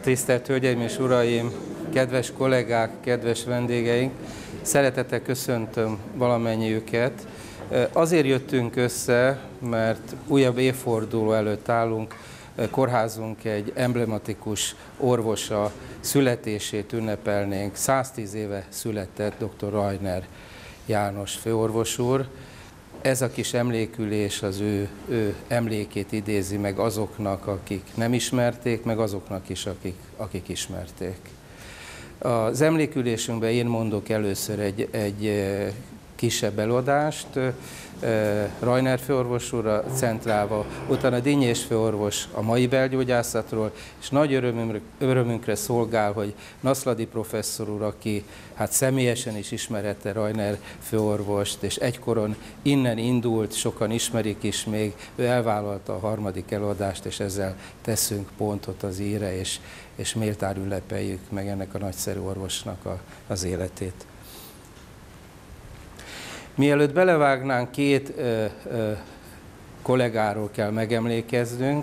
Tisztelt Hölgyeim és Uraim, kedves kollégák, kedves vendégeink! Szeretettel köszöntöm valamennyiüket. Azért jöttünk össze, mert újabb évforduló előtt állunk, kórházunk egy emblematikus orvosa születését ünnepelnénk. 110 éve született dr. Rajner János főorvos úr. Ez a kis emlékülés az ő emlékét idézi meg azoknak, akik nem ismerték, meg azoknak is, akik ismerték. Az emlékülésünkben én mondok először egy kisebb előadást, Rajner főorvos úrra centrálva, utána Dinnyés főorvos a mai belgyógyászatról, és nagy örömünkre szolgál, hogy Naszladi professzor úr, aki hát személyesen is ismerette Rajner főorvost, és egykoron innen indult, sokan ismerik is még, ő elvállalta a harmadik előadást, és ezzel teszünk pontot az íre, és méltán ünnepeljük meg ennek a nagyszerű orvosnak az életét. Mielőtt belevágnánk, két kollégáról kell megemlékeznünk.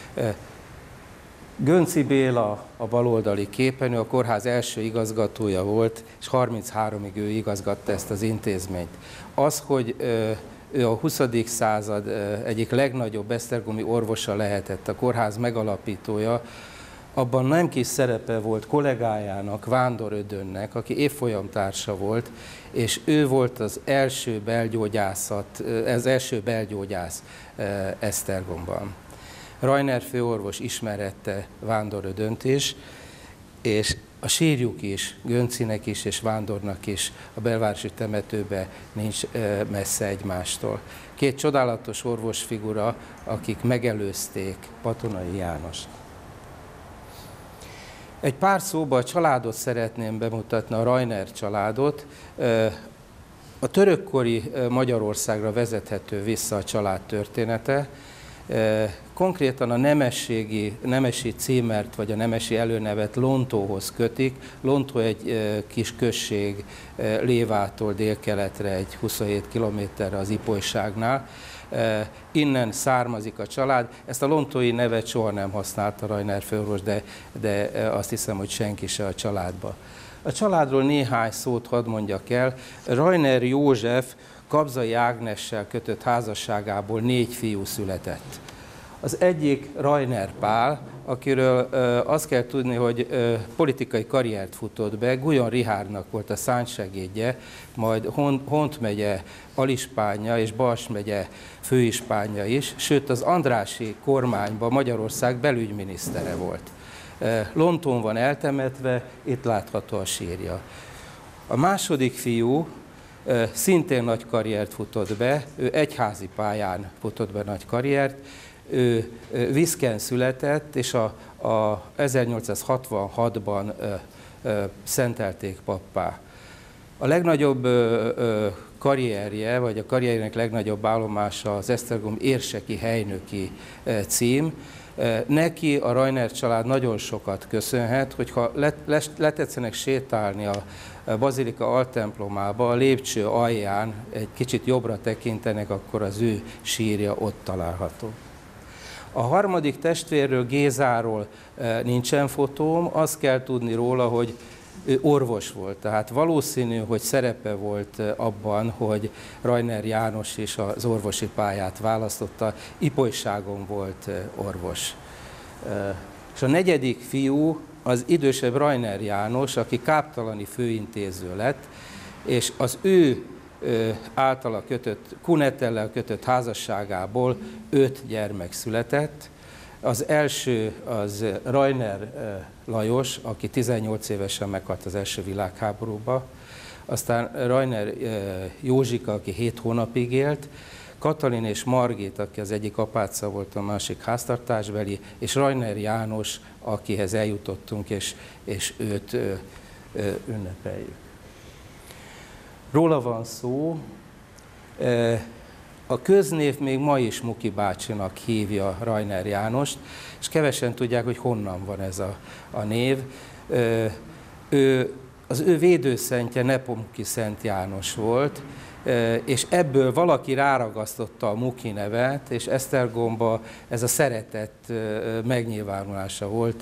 Gönci Béla a baloldali képen, ő a kórház első igazgatója volt, és 33-ig ő igazgatta ezt az intézményt. Az, hogy ő a 20. század egyik legnagyobb esztergomi orvosa lehetett, a kórház megalapítója, abban nem kis szerepe volt kollégájának, Vándor Ödönnek, aki évfolyamtársa volt, és ő volt az első belgyógyász Esztergomban. Rajner főorvos ismerette Vándor Ödönt is, és a sírjuk is, Göncinek is és Vándornak is a belvárosi temetőben nincs messze egymástól. Két csodálatos orvosfigura, akik megelőzték Patonai Jánost. Egy pár szóban a családot szeretném bemutatni, a Rajner családot. A törökkori Magyarországra vezethető vissza a család története. Konkrétan a nemesi címert vagy a nemesi előnevet Lontóhoz kötik. Lontó egy kis község Lévától délkeletre, egy 27 kilométerre az Ipolyságnál. Innen származik a család. Ezt a lontói nevet soha nem használta Rajner főorvos, de azt hiszem, hogy senki se a családba. A családról néhány szót hadd mondjak el. Rajner József Kabzai Ágnessel kötött házasságából 4 fiú született. Az egyik Rajner Pál, akiről azt kell tudni, hogy politikai karriert futott be, Guyon Richárdnak volt a szánsegédje, majd Hont megye alispánja és Bals megye főispánja is, sőt az Andrássy kormányban Magyarország belügyminisztere volt. Lontón van eltemetve, itt látható a sírja. A második fiú szintén nagy karriert futott be, ő egyházi pályán futott be nagy karriert, ő Viszken született, és a 1866-ban szentelték pappá. A legnagyobb karrierje, vagy a karrierjének legnagyobb állomása az esztergomi érseki helynöki cím. Neki a Rajner család nagyon sokat köszönhet, hogyha letetszenek sétálni a bazilika altemplomába, a lépcső alján egy kicsit jobbra tekintenek, akkor az ő sírja ott található. A harmadik testvérről, Gézáról nincsen fotóm, azt kell tudni róla, hogy ő orvos volt, tehát valószínű, hogy szerepe volt abban, hogy Rajner János is az orvosi pályát választotta, Ipolyságon volt orvos. És a negyedik fiú az idősebb Rajner János, aki káptalani főintéző lett, és az ő általa kötött, Kunetellel kötött házasságából 5 gyermek született. Az első az Rajner Lajos, aki 18 évesen meghalt az első világháborúban, aztán Rajner Józsika, aki 7 hónapig élt, Katalin és Margit, aki az egyik apáca volt, a másik háztartásbeli, és Rajner János, akihez eljutottunk, és őt ünnepeljük. Róla van szó. A köznév még ma is Muki bácsinak hívja Rajner Jánost, és kevesen tudják, hogy honnan van ez a név. Az ő védőszentje Nepomuki Szent János volt, és ebből valaki ráragasztotta a Muki nevet, és Esztergomba ez a szeretet megnyilvánulása volt,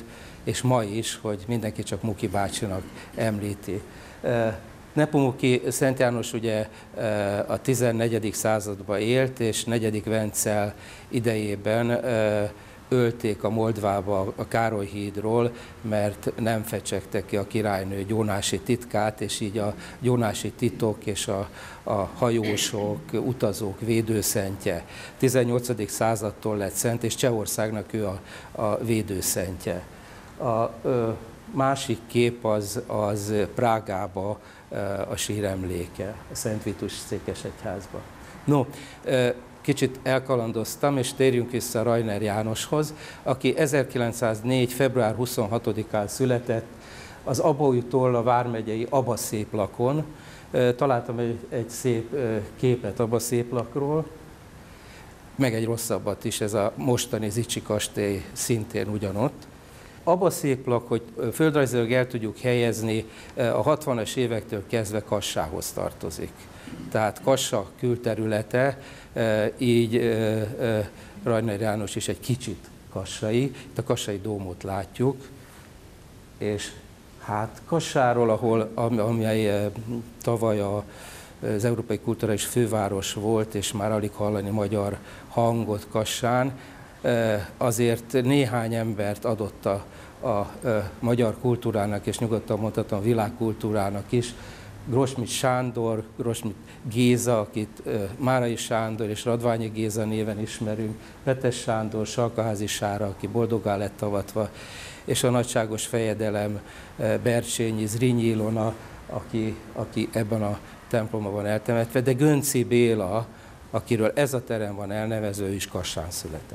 és ma is, hogy mindenki csak Muki bácsinak említi. Nepomuki Szent János ugye a 14. században élt, és 4. Vencel idejében ölték a Moldvába a Károly hídról, mert nem fecsegte ki a királynő gyónási titkát, és így a gyónási titok és a hajósok, utazók védőszentje. 18. századtól lett szent, és Csehországnak ő a védőszentje. A másik kép az Prágába a síremléke, a Szent Vitus székesegyházba. No, kicsit elkalandoztam, és térjünk vissza Rajner Jánoshoz, aki 1904. február 26-án született az Abaúj-Tolla vármegyei Abaszéplakon. Találtam egy szép képet Abaszéplakról, meg egy rosszabbat is, ez a mostani Zichy kastély szintén ugyanott. Abaszéplak, hogy földrajzilag el tudjuk helyezni, a 60-as évektől kezdve Kassához tartozik. Tehát Kassa külterülete, így Rajner János is egy kicsit kassai. Itt a kassai dómot látjuk, és hát Kassáról, amely tavaly az Európai Kulturális Főváros volt, és már alig hallani magyar hangot Kassán, azért néhány embert adott a magyar kultúrának, és nyugodtan mondhatom világkultúrának is. Grosmit Sándor, Grosmit Géza, akit Márai Sándor és Radványi Géza néven ismerünk, Petes Sándor, Salkaházi Sára, aki boldoggá lett avatva, és a nagyságos fejedelem Bercsényi Zrínyi Ilona, aki ebben a templomban van eltemetve, de Gönci Béla, akiről ez a terem van elnevező, ő is Kassán született.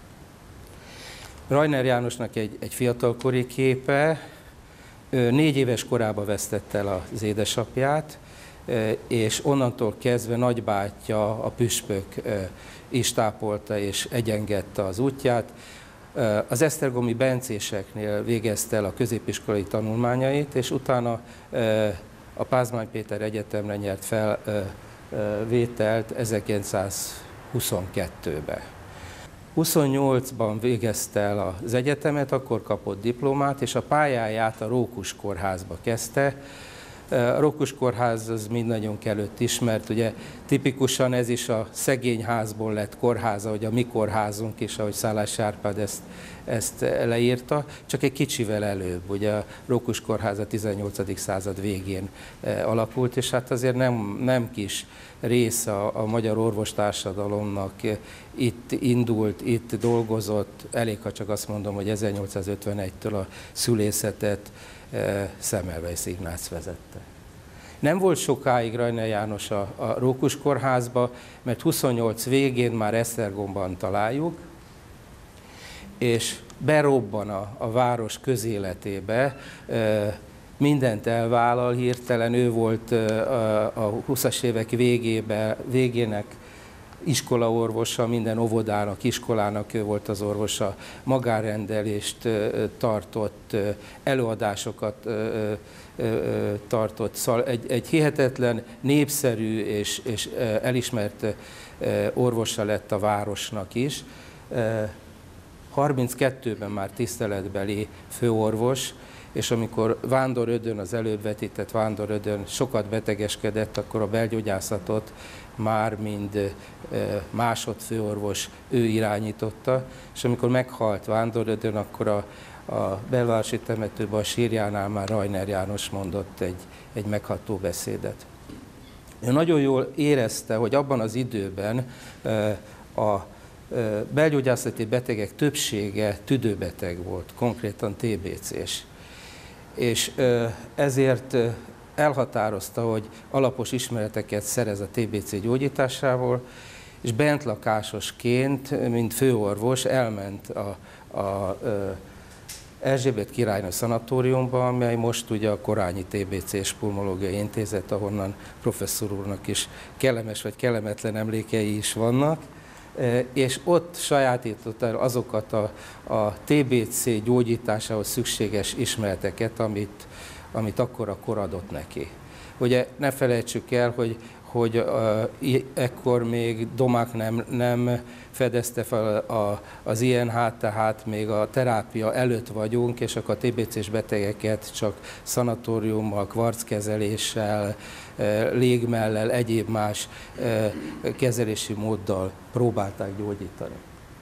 Rajner Jánosnak egy fiatalkori képe, 4 éves korában vesztette el az édesapját, és onnantól kezdve nagybátyja, a püspök is tápolta és egyengedte az útját. Az esztergomi bencéseknél végezte el a középiskolai tanulmányait, és utána a Pázmány Péter Egyetemre nyert fel vételt 1922-ben. 28-ban végezte el az egyetemet, akkor kapott diplomát, és a pályáját a Rókus Kórházba kezdte. A Rókus Kórház az mindannyiunk előtt ismert, ugye tipikusan ez is a szegény házból lett kórháza, hogy a mi kórházunk is, ahogy Szálasi Árpád ezt leírta, csak egy kicsivel előbb. Ugye a Rókus Kórház a 18. század végén alakult, és hát azért nem kis része a magyar orvostársadalomnak itt indult, itt dolgozott, elég ha csak azt mondom, hogy 1851-től a szülészetet Semmelweis Ignác vezette. Nem volt sokáig Rajner János a Rókus Kórházba, mert 28 végén már Esztergomban találjuk, és berobban a város közéletébe, mindent elvállal hirtelen, ő volt a 20-as évek végének iskolaorvosa, minden óvodának, iskolának ő volt az orvosa, magánrendelést tartott, előadásokat tartott, szóval egy hihetetlen népszerű és elismert orvosa lett a városnak is. 32-ben már tiszteletbeli főorvos, és amikor Vándor Ödön, az előbb vetített Vándor Ödön sokat betegeskedett, akkor a belgyógyászatot már mind másodfőorvos ő irányította, és amikor meghalt Vándor Ödön, akkor a belvárosi temetőben a sírjánál már Rajner János mondott egy megható beszédet. Ő nagyon jól érezte, hogy abban az időben a belgyógyászati betegek többsége tüdőbeteg volt, konkrétan TBC-s. És ezért elhatározta, hogy alapos ismereteket szerez a TBC gyógyításából, és bentlakásosként, mint főorvos elment a Erzsébet királynő szanatóriumba, amely most ugye a Korányi TBC-s Pulmológiai Intézet, ahonnan professzor úrnak is kellemes vagy kellemetlen emlékei is vannak, és ott sajátította el azokat a TBC gyógyításához szükséges ismereteket, amit akkor a kor adott neki. Ugye ne felejtsük el, hogy ekkor még Domák nem fedezte fel az INH-t, tehát még a terápia előtt vagyunk, és akkor a TBC-s betegeket csak szanatóriummal, kvarckezeléssel, légmellel, egyéb más kezelési móddal próbálták gyógyítani.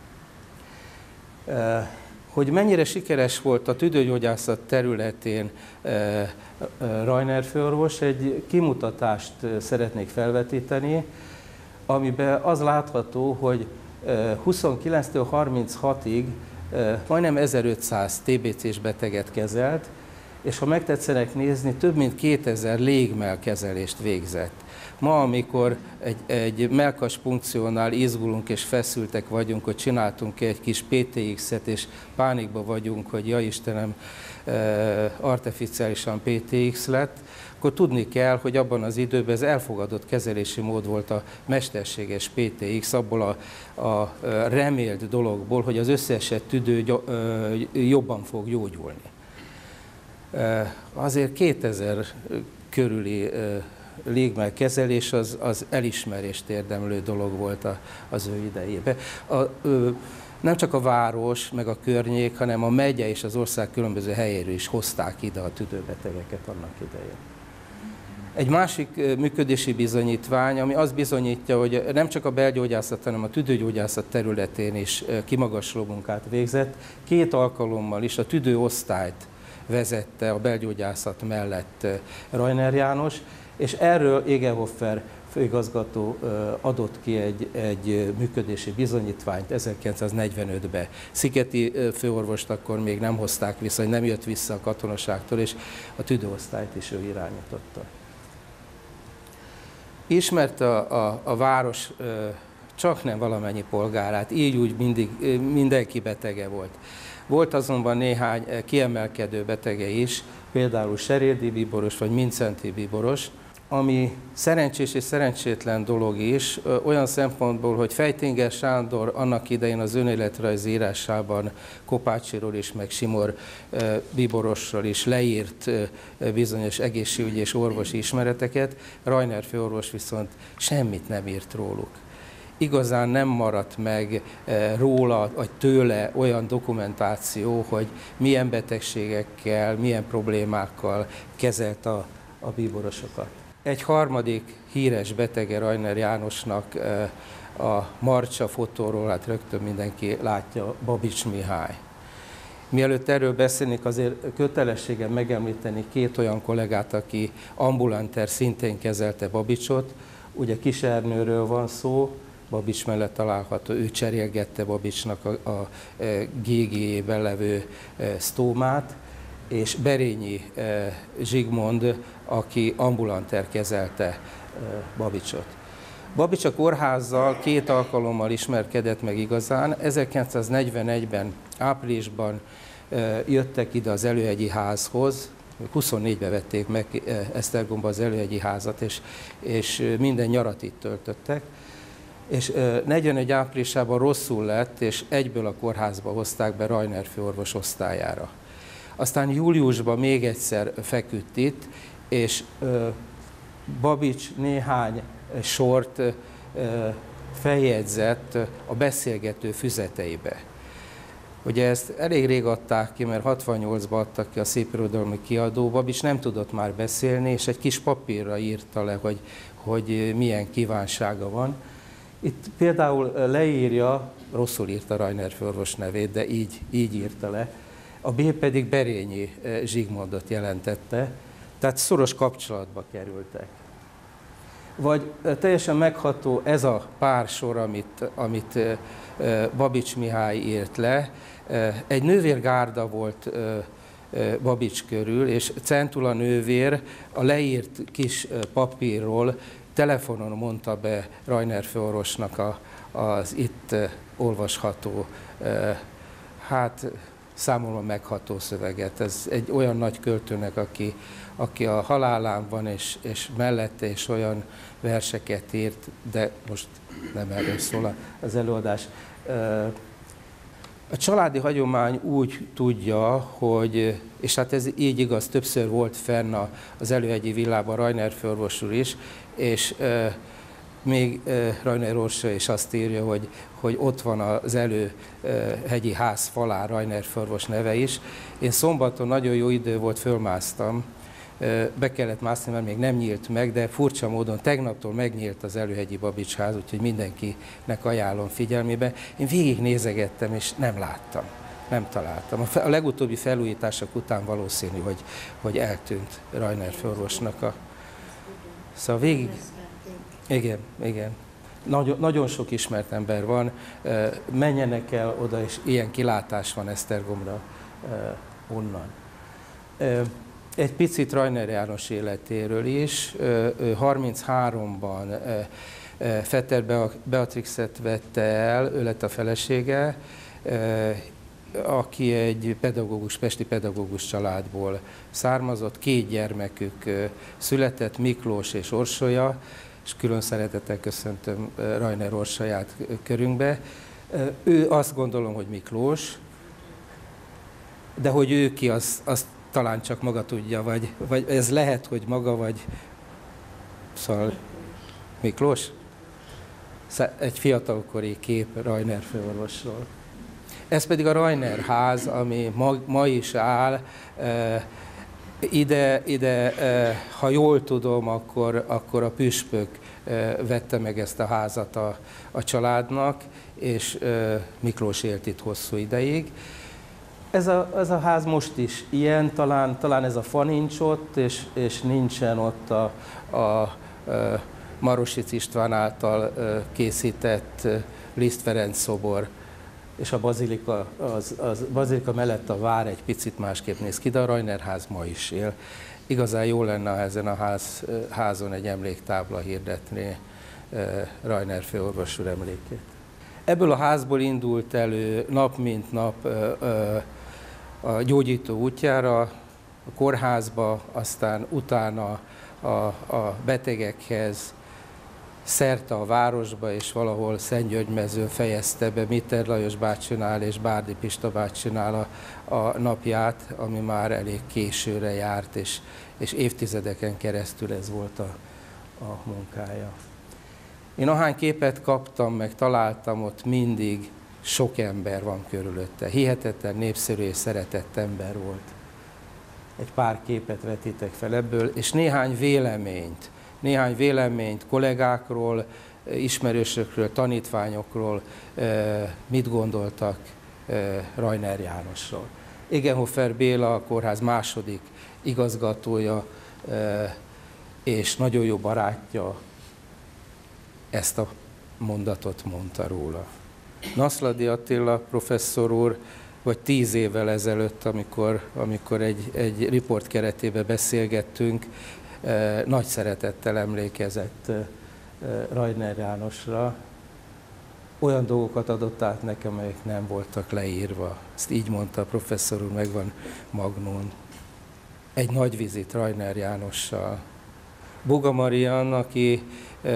Hogy mennyire sikeres volt a tüdőgyógyászat területén Reiner főorvos, egy kimutatást szeretnék felvetíteni, amiben az látható, hogy 29-től 36-ig majdnem 1500 TBC-s beteget kezelt, és ha megtetszenek nézni, több mint 2000 légmellkezelést végzett. Ma, amikor egy mellkas punkciónál izgulunk és feszültek vagyunk, hogy csináltunk egy kis PTX-et, és pánikba vagyunk, hogy ja Istenem, artificiálisan PTX lett, akkor tudni kell, hogy abban az időben ez elfogadott kezelési mód volt a mesterséges PTX, abból a remélt dologból, hogy az összeesett tüdő jobban fog gyógyulni. Azért 2000 körüli légmellkezelés az elismerést érdemlő dolog volt az ő idejében. Nem csak a város, meg a környék, hanem a megye és az ország különböző helyéről is hozták ide a tüdőbetegeket annak idején. Egy másik működési bizonyítvány, ami azt bizonyítja, hogy nem csak a belgyógyászat, hanem a tüdőgyógyászat területén is kimagasló munkát végzett. 2 alkalommal is a tüdőosztályt vezette a belgyógyászat mellett Reiner János, és erről Egelhofer főigazgató adott ki egy működési bizonyítványt 1945-ben. Szigeti főorvost akkor még nem hozták vissza, hogy nem jött vissza a katonaságtól, és a tüdőosztályt is ő irányította. Ismerte a város csak nem valamennyi polgárát, így úgy mindenki betege volt. Volt azonban néhány kiemelkedő betege is, például Seréldi bíboros vagy Mindszenty bíboros, ami szerencsés és szerencsétlen dolog is, olyan szempontból, hogy Fejtinger Sándor annak idején az önéletrajzi írásában Kopácsiról is, meg Simor bíborosról is leírt bizonyos egészségügyi és orvosi ismereteket, Reiner főorvos viszont semmit nem írt róluk. Igazán nem maradt meg róla, vagy tőle olyan dokumentáció, hogy milyen betegségekkel, milyen problémákkal kezelt a bíborosokat. Egy harmadik híres betege Reiner Jánosnak a Marcsa fotóról, hát rögtön mindenki látja, Babics Mihály. Mielőtt erről beszélnék, azért kötelességem megemlíteni 2 olyan kollégát, aki ambulanter szintén kezelte Babicsot. Ugye Kisernőről van szó, Babics mellett található, ő cserélgette Babicsnak a GG-ben levő sztómát, és Berényi Zsigmond, aki ambulanter kezelte Babicsot. Babics a kórházzal 2 alkalommal ismerkedett meg igazán. 1941-ben, áprilisban jöttek ide az Előhegyi házhoz, 24-ben vették meg Esztergomba az Előhegyi házat, és minden nyarat itt töltöttek. És 41 áprilisában rosszul lett, és egyből a kórházba hozták be Reiner főorvos osztályára. Aztán júliusban még egyszer feküdt itt, és Babics néhány sort feljegyzett a beszélgető füzeteibe. Ugye ezt elég rég adták ki, mert 68-ban adtak ki a Szépirodalmi Kiadó. Babics nem tudott már beszélni, és egy kis papírra írta le, hogy milyen kívánsága van. Itt például leírja, rosszul írta Reiner főorvos nevét, de így írta le, a B pedig Berényi Zsigmondot jelentette, tehát szoros kapcsolatba kerültek. Vagy teljesen megható ez a pár sor, amit Babics Mihály írt le. Egy nővérgárda volt Babics körül, és Centula nővér a leírt kis papírról telefonon mondta be Reiner főorvosnak az itt olvasható, hát számomra megható szöveget. Ez egy olyan nagy költőnek, aki a halálán van, és mellette is olyan verseket írt, de most nem erről szól az előadás. A családi hagyomány úgy tudja, hogy, és hát ez így igaz, többször volt fenn az Előhegyi villában Rajner főorvos úr is, és még Rajner Orsolya is azt írja, hogy ott van az Előhegyi ház falán Rajner főorvos neve is. Én szombaton nagyon jó idő volt, fölmásztam, be kellett mászni, mert még nem nyílt meg, de furcsa módon tegnaptól megnyílt az Előhegyi Babics ház, úgyhogy mindenkinek ajánlom figyelmébe. Én végignézegettem, és nem láttam, nem találtam. A legutóbbi felújítások után valószínű, hogy eltűnt Rajner főorvosnak a... Szóval végig... Igen. Nagyon sok ismert ember van, menjenek el oda, és ilyen kilátás van Esztergomra onnan. Egy picit Rajner János életéről is. 33-ban Fetter Beatrixet vette el, ő lett a felesége, aki egy pesti pedagógus családból származott, 2 gyermekük született, Miklós és Orsolya, és külön szeretettel köszöntöm Rajner Orsolyát körünkbe. Ő azt gondolom, hogy Miklós, de hogy ő ki, azt talán csak maga tudja, vagy ez lehet, hogy maga, vagy szóval Miklós? Egy fiatalkori kép Rajner főorvosról. Ez pedig a Rajner ház, ami ma is áll. Ide, ha jól tudom, akkor a püspök vette meg ezt a házat a családnak, és Miklós élt itt hosszú ideig. Ez a ház most is ilyen, talán ez a fa nincs ott, és nincsen ott a Marosic István által készített Liszt Ferenc szobor, és a bazilika mellett a vár egy picit másképp néz ki, de a Rajner ház ma is él. Igazán jó lenne, ha ezen a házon egy emléktábla hirdetné Rajner főorvos úr emlékét. Ebből a házból indult elő nap mint nap a gyógyító útjára, a kórházba, aztán utána a betegekhez, szerte a városba, és valahol Szentgyörgymezőn fejezte be Mitter Lajos bácsinál és Bárdi Pista bácsinál a napját, ami már elég későre járt, és évtizedeken keresztül ez volt a munkája. Én ahány képet kaptam, meg találtam, ott mindig sok ember van körülötte. Hihetetlen népszerű és szeretett ember volt. Egy pár képet vetítek fel ebből, és néhány véleményt kollégákról, ismerősökről, tanítványokról, mit gondoltak Rajner Jánosról. Egenhofer Béla, a kórház második igazgatója és nagyon jó barátja ezt a mondatot mondta róla. Naszladi Attila professzor úr, vagy 10 évvel ezelőtt, amikor egy riport keretében beszélgettünk, nagy szeretettel emlékezett Rajner Jánosra. Olyan dolgokat adott át nekem, amelyek nem voltak leírva. Ezt így mondta a professzor úr, megvan magnón. Egy nagy vizit Rajner Jánossal. Boga Marian, aki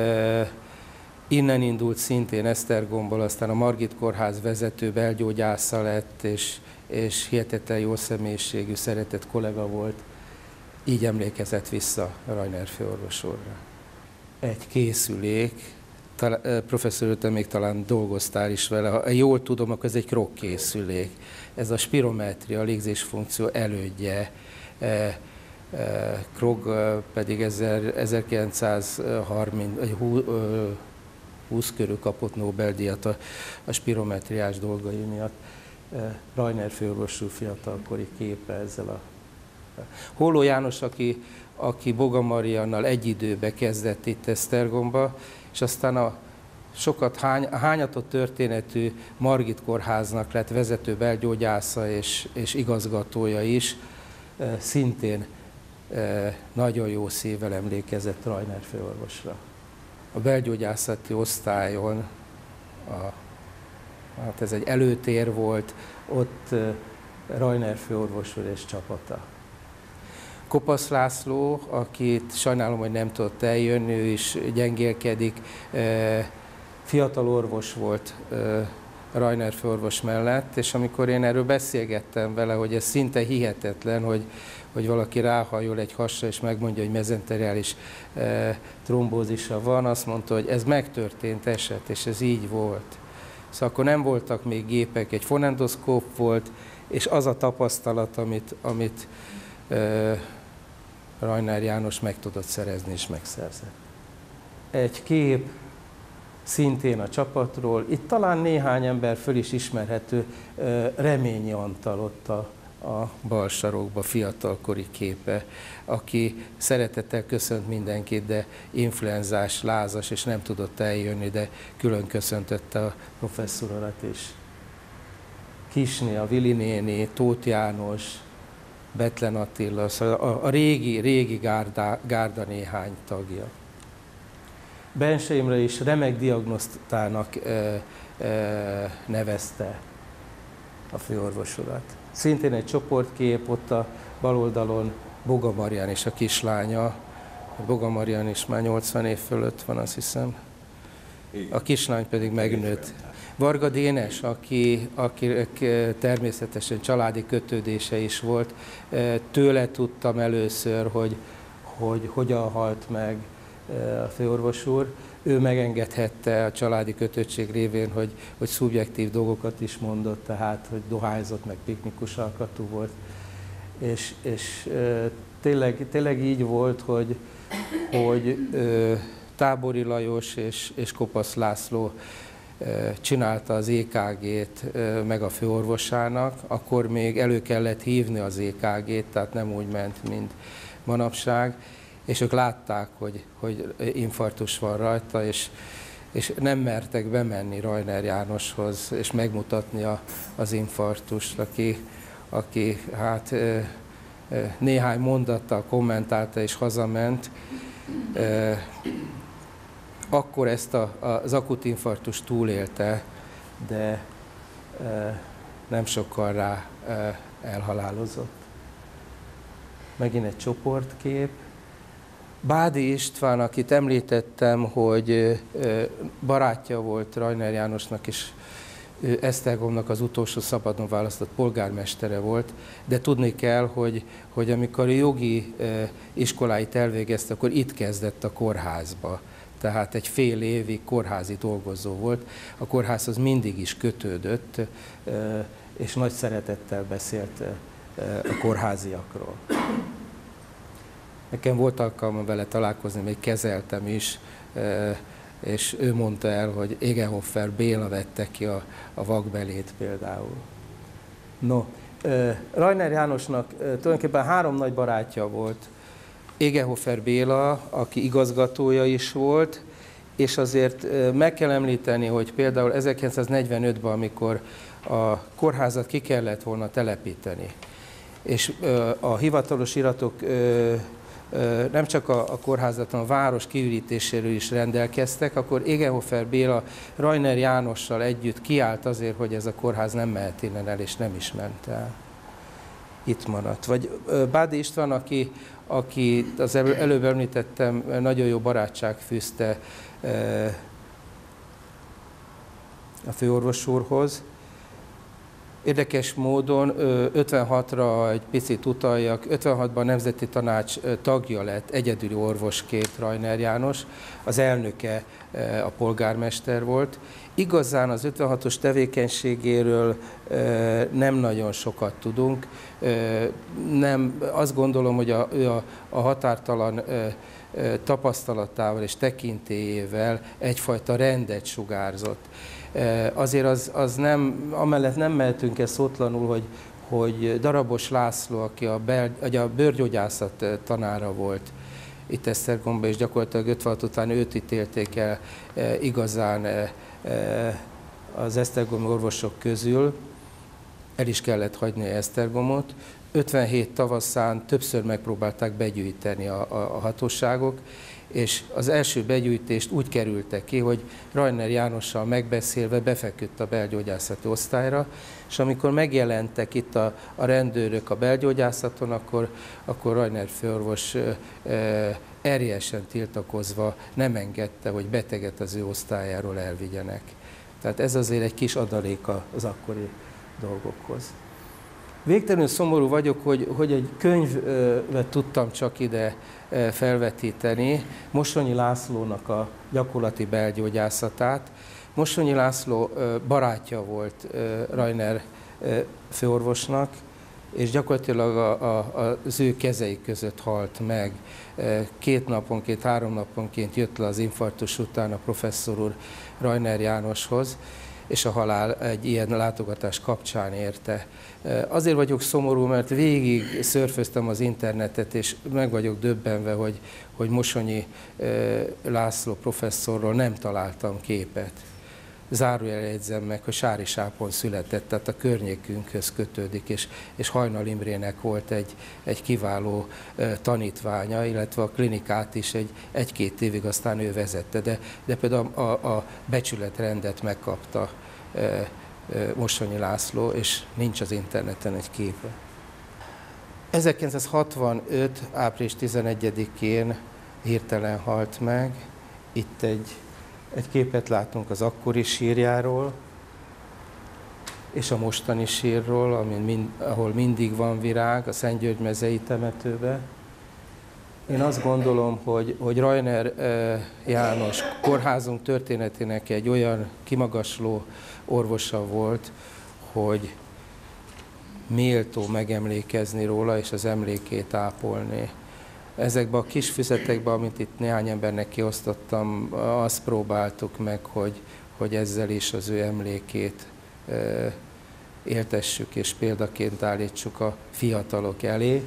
innen indult szintén Esztergomból, aztán a Margit Kórház vezető belgyógyásza lett, és hihetetlen jó személyiségű, szeretett kollega volt. Így emlékezett vissza Rajner főorvos úrra. Egy készülék, professzor úr, te még talán dolgoztál is vele, ha jól tudom, akkor ez egy krok készülék. Ez a spirometria, a légzésfunkció elődje. Krog pedig 1920 körül kapott Nobel-díjat a spirometriás dolgai miatt. Rajner főorvos úr fiatalkori képe ezzel a... Holló János, aki Boga Mariannal egy időbe kezdett itt Esztergomba, és aztán a sokat hányatott történetű Margit Kórháznak lett vezető belgyógyásza és igazgatója is, szintén nagyon jó szívvel emlékezett Rajner főorvosra. A belgyógyászati osztályon, hát ez egy előtér volt, ott Rajner főorvos úr és csapata. Kopasz László, akit sajnálom, hogy nem tudott eljönni, ő is gyengélkedik, fiatal orvos volt Rajner főorvos mellett, és amikor én erről beszélgettem vele, hogy ez szinte hihetetlen, hogy valaki ráhajol egy hasra, és megmondja, hogy mezenteriális trombózisa van, azt mondta, hogy ez megtörtént eset, és ez így volt. Szóval akkor nem voltak még gépek, egy fonendoszkóp volt, és az a tapasztalat, amit Rajner János meg tudott szerezni, és megszerzett. Egy kép szintén a csapatról, itt talán néhány ember föl is ismerhető, Reményi Antal ott a bal sarokba, fiatalkori képe, aki szeretettel köszönt mindenkit, de influenzás, lázas, és nem tudott eljönni, de külön köszöntötte a professzor urat is. Kisné, a Vili néni, Tóth János, Bethlen Attila, szóval a régi gárda néhány tagja. Bense Imre is remek diagnosztának nevezte a főorvos urat. Szintén egy csoportkép, ott a bal oldalon Boga Marian és a kislánya. Boga Marian is már 80 év fölött van, azt hiszem. A kislány pedig megnőtt. Varga Dénes, aki természetesen családi kötődése is volt, tőle tudtam először, hogy hogyan halt meg a főorvos úr. Ő megengedhette a családi kötöttség révén, hogy szubjektív dolgokat is mondott, tehát hogy dohányzott, meg piknikus alkatú volt. És tényleg így volt, hogy Tábori Lajos és Kopasz László csinálta az EKG-t meg a főorvosának, akkor még elő kellett hívni az EKG-t, tehát nem úgy ment, mint manapság, és ők látták, hogy infarktus van rajta, és nem mertek bemenni Rajner Jánoshoz, és megmutatni az infarktust, aki hát néhány mondattal kommentálta és hazament. Akkor ezt az akut infarktust túlélte, de nem sokkal rá elhalálozott. Megint egy csoportkép. Bádi István, akit említettem, hogy barátja volt Rajner Jánosnak, és Esztergomnak az utolsó szabadon választott polgármestere volt, de tudni kell, hogy amikor a jogi iskoláit elvégezte, akkor itt kezdett a kórházba. Tehát egy fél évig kórházi dolgozó volt. A kórházhoz mindig is kötődött, és nagy szeretettel beszélt a kórháziakról. Nekem volt alkalmam vele találkozni, még kezeltem is, és ő mondta el, hogy Egenhofer Béla vette ki a vakbelét például. No, Rajner Jánosnak tulajdonképpen 3 nagy barátja volt. Egenhofer Béla, aki igazgatója is volt, és azért meg kell említeni, hogy például 1945-ben, amikor a kórházat ki kellett volna telepíteni, és a hivatalos iratok nem csak a kórházat, hanem a város kiürítéséről is rendelkeztek, akkor Egenhofer Béla Rajner Jánossal együtt kiállt azért, hogy ez a kórház nem mehet innen el, és nem is ment el. Itt maradt. Vagy Bádi István, aki az előbb említettem, nagyon jó barátság fűzte a főorvos úrhoz. Érdekes módon 56-ra egy picit utaljak, 56-ban a Nemzeti Tanács tagja lett egyedüli orvosként Rajner János, az elnöke a polgármester volt. Igazán az 56-os tevékenységéről nem nagyon sokat tudunk. Azt gondolom, hogy ő a határtalan tapasztalatával és tekintélyével egyfajta rendet sugárzott. Azért az nem, amellett nem mehetünk el szótlanul, hogy Darabos László, aki a bőrgyógyászat tanára volt itt Esztergomban, és gyakorlatilag 56 után őt ítélték el igazán az esztergomi orvosok közül, el is kellett hagyni Esztergomot. 57 tavaszán többször megpróbálták begyűjteni a hatóságok, és az első begyűjtést úgy kerültek ki, hogy Rajner Jánossal megbeszélve befeküdt a belgyógyászati osztályra, és amikor megjelentek itt a rendőrök a belgyógyászaton, akkor Rajner főorvos erősen tiltakozva nem engedte, hogy beteget az ő osztályáról elvigyenek. Tehát ez azért egy kis adalék az akkori dolgokhoz. Végtelenül szomorú vagyok, hogy egy könyvet tudtam csak ide felvetíteni, Mossonyi Lászlónak a gyakorlati belgyógyászatát. Mossonyi László barátja volt Rajner főorvosnak, és gyakorlatilag az ő kezei között halt meg. 2 naponként, 3 naponként jött le az infarktus után a professzor úr Rajner Jánoshoz, és a halál egy ilyen látogatás kapcsán érte. Azért vagyok szomorú, mert végig szörföztem az internetet, és meg vagyok döbbenve, hogy Mossonyi László professzorról nem találtam képet. Zárójel jegyzem meg, hogy Sárisápon született, tehát a környékünkhöz kötődik, és Hajnal Imrének volt egy kiváló tanítványa, illetve a klinikát is egy-két évig aztán ő vezette, de például a becsületrendet megkapta Mossonyi László, és nincs az interneten egy képe. 1965. április 11-én hirtelen halt meg. Itt egy képet látunk az akkori sírjáról, és a mostani sírról, ahol mindig van virág, a Szentgyörgy-mezei temetőbe. Én azt gondolom, hogy Rajner János kórházunk történetének egy olyan kimagasló orvosa volt, hogy méltó megemlékezni róla, és az emlékét ápolni. Ezekben a kis füzetekben, amit itt néhány embernek kiosztottam, azt próbáltuk meg, hogy ezzel is az ő emlékét éltessük, és példaként állítsuk a fiatalok elé.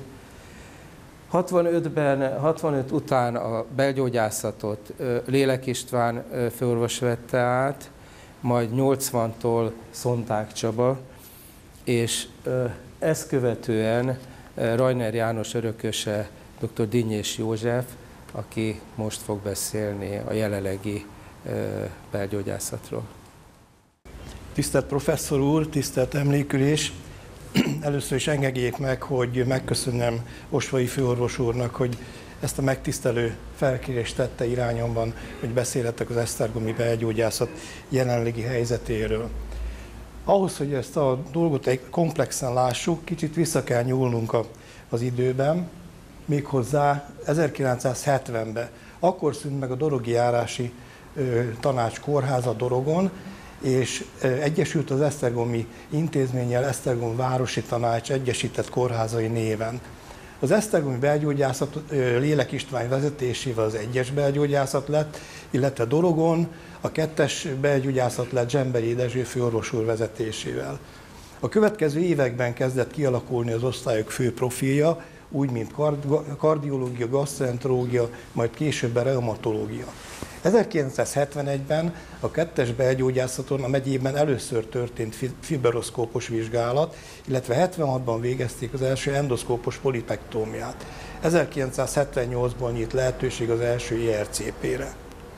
65 után a belgyógyászatot Lélek István főorvos vette át, majd 80-tól Szonták Csaba, és ezt követően Rajner János örököse dr. Dinnyés József, aki most fog beszélni a jelenlegi belgyógyászatról. Tisztelt professzor úr, tisztelt emlékülés! Először is engedjék meg, hogy megköszönjem Osvai főorvos úrnak, hogy ezt a megtisztelő felkérést tette irányomban, hogy beszélhetek az esztergomi belgyógyászat jelenlegi helyzetéről. Ahhoz, hogy ezt a dolgot komplexen lássuk, kicsit vissza kell nyúlnunk az időben, méghozzá 1970-ben. Akkor szűnt meg a Dorogi Járási Tanács kórháza Dorogon, és egyesült az esztergomi intézménnyel Esztergom Városi Tanács Egyesített Kórházai néven. Az esztergomi belgyógyászat Lélek István vezetésével az 1-es belgyógyászat lett, illetve Dorogon a 2-es belgyógyászat lett Zsemberi Dezső főorvos úr vezetésével. A következő években kezdett kialakulni az osztályok fő profilja, úgy, mint kardiológia, gasztroenterológia, majd később a reumatológia. 1971-ben a 2-es belgyógyászaton a megyében először történt fibroszkópos vizsgálat, illetve 76-ban végezték az első endoszkópos polipektómiát. 1978-ban nyílt lehetőség az első IRCP-re.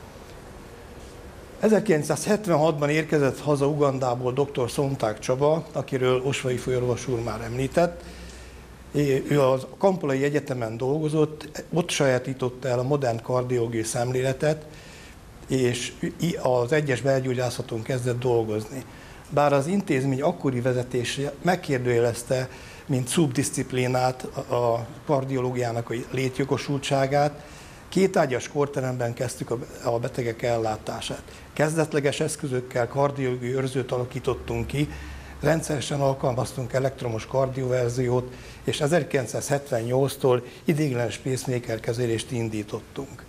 1976-ban érkezett haza Ugandából dr. Szonták Csaba, akiről Osvai főorvos úr már említett. Ő a Kampalai Egyetemen dolgozott, ott sajátította el a modern kardiológiai szemléletet, és az 1-es belgyógyászaton kezdett dolgozni. Bár az intézmény akkori vezetése megkérdőjelezte, mint szubdisziplinát a kardiológiának a létjogosultságát, 2 ágyas kórteremben kezdtük a betegek ellátását. Kezdetleges eszközökkel kardiológiai őrzőt alakítottunk ki, rendszeresen alkalmaztunk elektromos kardioverziót, és 1978-tól ideiglenes pacemaker kezelést indítottunk.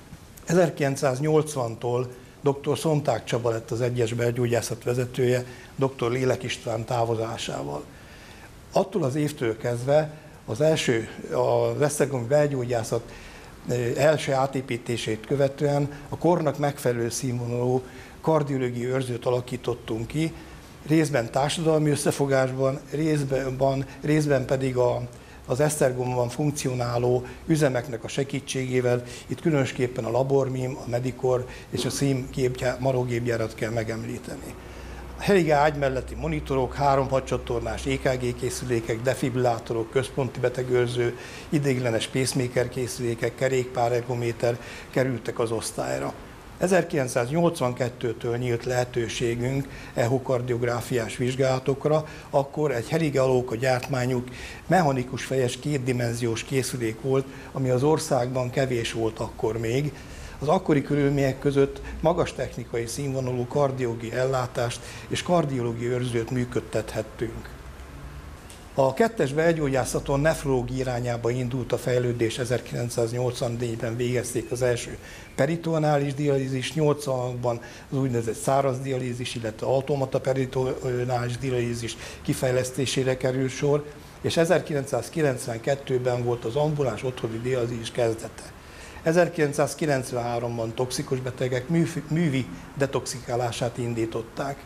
1980-tól dr. Szonták Csaba lett az 1-es belgyógyászat vezetője, dr. Lélek István távozásával. Attól az évtől kezdve az esztergomi belgyógyászat első átépítését követően a kornak megfelelő színvonalú kardiológiai őrzőt alakítottunk ki, részben társadalmi összefogásban, részben pedig az Esztergomban funkcionáló üzemeknek a segítségével, itt különösképpen a Labormim, a Medikor és a SZIM marógépgyárat kell megemlíteni. A Hellige ágy melletti monitorok, 3 hadcsatornás EKG készülékek, defibrillátorok, központi betegőrző, ideiglenes pacemaker készülékek, kerékpárergométer kerültek az osztályra. 1982-től nyílt lehetőségünk echokardiográfiás vizsgálatokra, akkor egy Heliga-Alóka gyártmányú mechanikus fejes kétdimenziós készülék volt, ami az országban kevés volt akkor még. Az akkori körülmények között magas technikai színvonalú kardiológiai ellátást és kardiológiai őrzőt működtethettünk. A kettes belgyógyászaton nefrológia irányába indult a fejlődés, 1984-ben végezték az első peritoneális dialízis, 86-ban az úgynevezett száraz dialízis, illetve automata peritoneális dialízis kifejlesztésére került sor, és 1992-ben volt az ambuláns otthoni dialízis kezdete. 1993-ban toxikus betegek művi detoxikálását indították.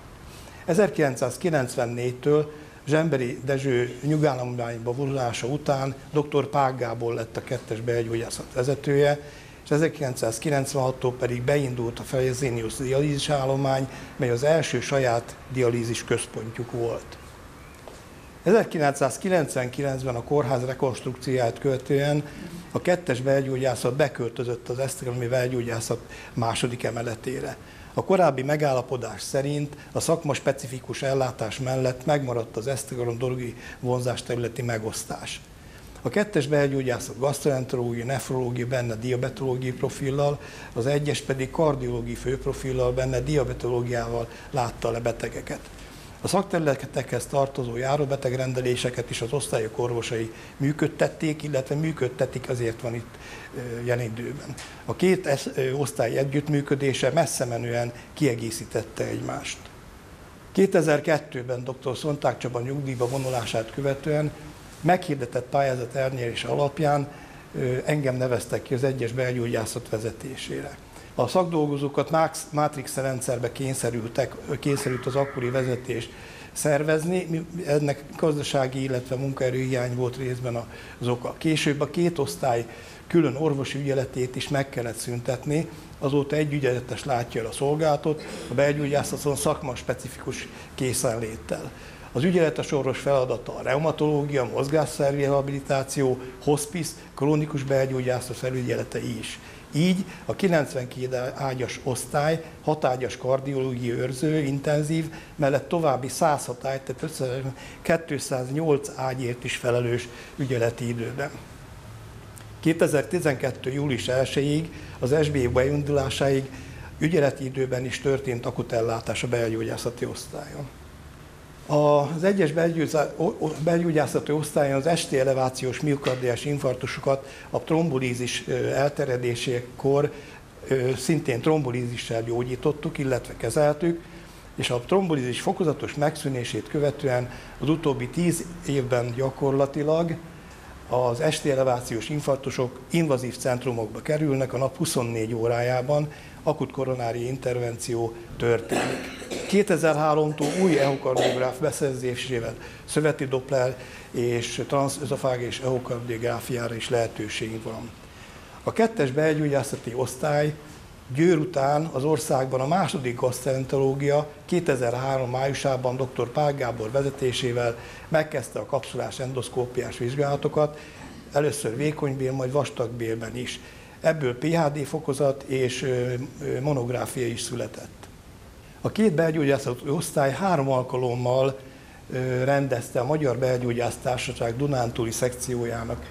1994-től Zsemberi Dezső nyugállományba vonulása után dr. Pák Gábor lett a kettes belgyógyászat vezetője, és 1996-tól pedig beindult a Fresenius dialízis állomány, mely az első saját dialízis központjuk volt. 1999-ben a kórház rekonstrukcióját követően a kettes belgyógyászat beköltözött az esztergomi belgyógyászat második emeletére. A korábbi megállapodás szerint a szakma specifikus ellátás mellett megmaradt az esztergom-dolgi vonzás területi megosztás. A kettes belgyógyászat gasztroenterológia, nefrológia, benne diabetológiai profillal, az egyes pedig kardiológiai főprofillal, benne diabetológiával látta le betegeket. A szakterületekhez tartozó járóbetegrendeléseket is az osztályok orvosai működtették, illetve működtetik, azért van itt jelen időben. A két osztály együttműködése messze menően kiegészítette egymást. 2002-ben dr. Szonták Csaba nyugdíjba vonulását követően meghirdetett pályázat elnyerése alapján engem neveztek ki az egyes belgyógyászat vezetésére. A szakdolgozókat Matrix rendszerbe kényszerült az akkori vezetés szervezni, ennek gazdasági, illetve munkaerőhiány volt részben az oka. Később a két osztály külön orvosi ügyeletét is meg kellett szüntetni, azóta egy ügyeletes látja el a szolgálatot, a belgyógyászaton szakma-specifikus készenléttel. Az ügyeletes orvos feladata a reumatológia, mozgásszervi rehabilitáció, hospice, krónikus belgyógyászat felügyelete is. Így a 92 ágyas osztály, 6 ágyas kardiológiai őrző, intenzív, mellett további 106 ágy, tehát összesen 208 ágyért is felelős ügyeleti időben. 2012. július 1-ig, az SBI beindulásáig ügyeleti időben is történt akutellátás a belgyógyászati osztályon. Az egyes belgyógyászati osztályon az ST elevációs miokardiás infarktusokat a trombolízis elterjedésekor szintén trombolízissel gyógyítottuk, illetve kezeltük, és a trombolízis fokozatos megszűnését követően az utóbbi 10 évben gyakorlatilag az ST elevációs infarktusok invazív centrumokba kerülnek, a nap 24 órájában akut koronári intervenció történik. 2003-tól új echokardiográf beszerzésével szöveti Doppler és transzözofágiás echokardiográfiára is lehetőség van. A kettes belgyógyászati osztály Győr után az országban a második gasztroenterológia 2003. májusában dr. Pák Gábor vezetésével megkezdte a kapszulás endoszkópiás vizsgálatokat, először vékonybél, majd vastagbélben is. Ebből PHD fokozat és monográfia is született. A két belgyógyászati osztály 3 alkalommal rendezte a Magyar Belgyógyász Társaság dunántúli szekciójának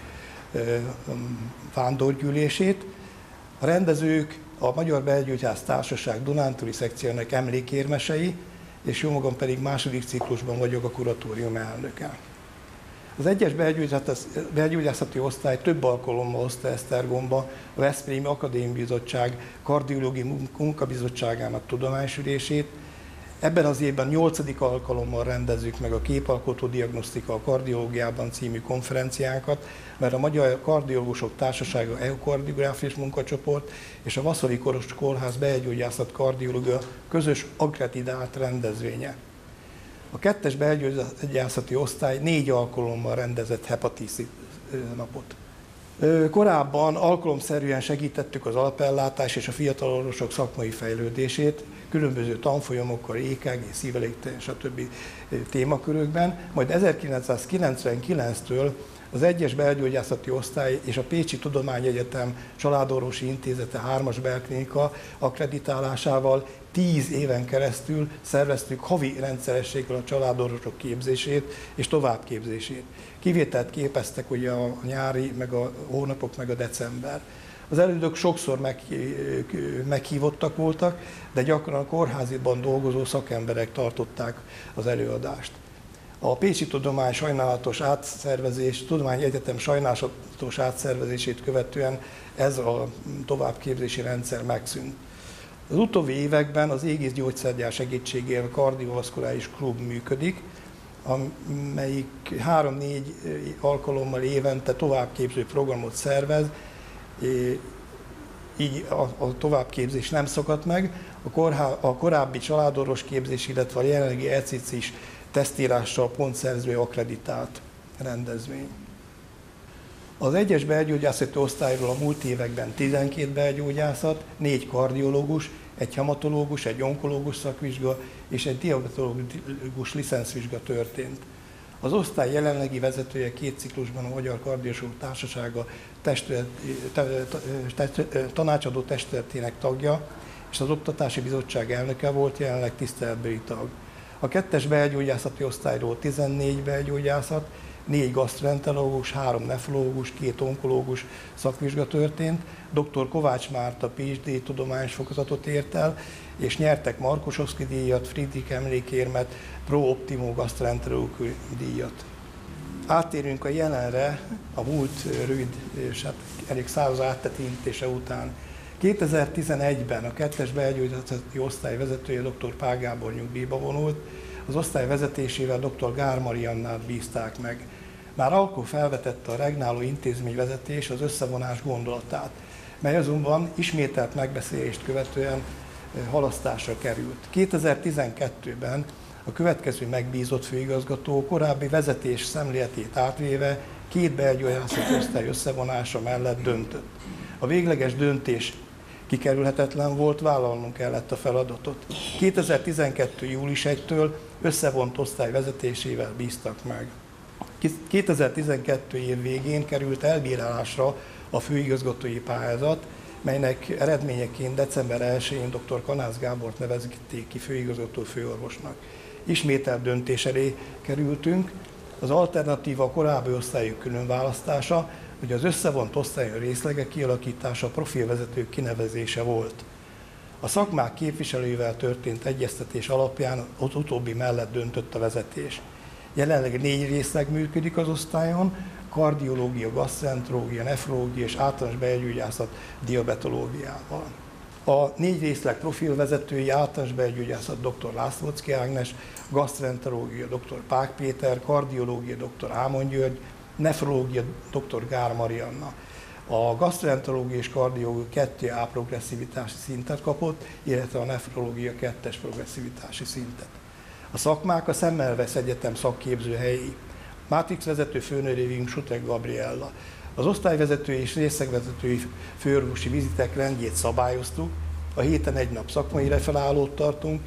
vándorgyűlését. A rendezők a Magyar Belgyógyász Társaság dunántúli szekciójának emlékérmesei, és jó magam pedig második ciklusban vagyok a kuratórium elnöke. Az egyes belgyógyászati osztály több alkalommal hozta Esztergomba a Veszprémi Akadémiai Bizottság kardiológiai munkabizottságának tudományosülését. Ebben az évben 8. alkalommal rendezzük meg a Képalkotó diagnosztika a kardiológiában című konferenciánkat, mert a Magyar Kardiológusok Társasága echokardiográfiás munkacsoport és a Vaszori Koros Kórház belgyógyászat kardiológia közös akkreditált rendezvénye. A kettes belgyógyászati osztály 4 alkalommal rendezett hepatitis napot. Korábban alkalomszerűen segítettük az alapellátás és a fiatal orvosok szakmai fejlődését, különböző tanfolyamokkal, EKG, szívelégtelen, stb. Témakörökben, majd 1999-től Az 1-es belgyógyászati osztály és a Pécsi Tudományegyetem Családorvosi Intézete 3-as belklinika akkreditálásával 10 éven keresztül szerveztük havi rendszerességgel a családorvosok képzését és továbbképzését. Kivételt képeztek ugye a nyári, meg a hónapok, meg a december. Az elődök sokszor meghívottak voltak, de gyakran a kórháziban dolgozó szakemberek tartották az előadást. A Pécsi Tudományegyetem sajnálatos átszervezését követően ez a továbbképzési rendszer megszűnt. Az utóbbi években az Égész Gyógyszergyár segítségével a kardiovaszkuláris klub működik, amelyik 3-4 alkalommal évente továbbképző programot szervez, így a továbbképzés nem szakadt meg, a korábbi családorvos képzés, illetve a jelenlegi ECC-s tesztírással pontszerző akkreditált rendezvény. Az 1-es belgyógyászati osztályról a múlt években 12 belgyógyászat, 4 kardiológus, egy hematológus, egy onkológus szakvizsga és egy diabetológus licenszvizsga történt. Az osztály jelenlegi vezetője 2 ciklusban a Magyar Kardiológus Társasága tanácsadó testületének tagja, és az Oktatási Bizottság elnöke volt, jelenleg tiszteletbeli tag. A 2-es belgyógyászati osztályról 14 belgyógyászat, 4 gasztroenterológus, 3 nefrológus, 2 onkológus szakvizsga történt. Dr. Kovács Márta PhD tudományos fokozatot ért el, és nyertek Markosowski díjat, Friedrich emlékérmet, Pro Optimo gastroenterológiai díjat. Áttérünk a jelenre, a múlt rövid és elég száraz áttekintése után. 2011-ben a 2-es belgyógyászati osztály vezetője dr. Pál Gábor nyugdíjba vonult, az osztály vezetésével dr. Gár Mariannát bízták meg. Már akkor felvetette a regnáló intézményvezetés az összevonás gondolatát, mely azonban ismételt megbeszélést követően halasztásra került. 2012-ben a következő megbízott főigazgató korábbi vezetés szemléletét átvéve 2 belgyógyászati osztály összevonása mellett döntött. A végleges döntés kikerülhetetlen volt, vállalnunk kellett a feladatot. 2012. július 1-től összevont osztály vezetésével bíztak meg. 2012 év végén került elbírálásra a főigazgatói pályázat, melynek eredményeként december 1-én dr. Kanász Gábort nevezték ki főigazgató főorvosnak. Ismételt döntés elé kerültünk, az alternatíva a korábbi osztályok különválasztása, hogy az összevont osztályon részlegek kialakítása, profilvezetők kinevezése volt. A szakmák képviselőivel történt egyeztetés alapján az utóbbi mellett döntött a vezetés. Jelenleg 4 részleg működik az osztályon, kardiológia, gasztroenterológia, nefrológia és általános belgyógyászat diabetológiával. A 4 részleg profilvezetői általános belgyógyászat dr. Lászlóczky Ágnes, gasztroenterológia dr. Pák Péter, kardiológia dr. Ámon György, nefrológia dr. Gár Marianna. A gasztroenterológia és kardiológia 2A progresszivitási szintet kapott, illetve a nefrológia 2-es progresszivitási szintet. A szakmák a Semmelweis Egyetem szakképzőhelyi. Mátrix vezető főnövévünk Sutek Gabriella. Az osztályvezető és részlegvezetői főorvosi vizitek rendjét szabályoztuk, a héten 1 nap szakmai referálót tartunk,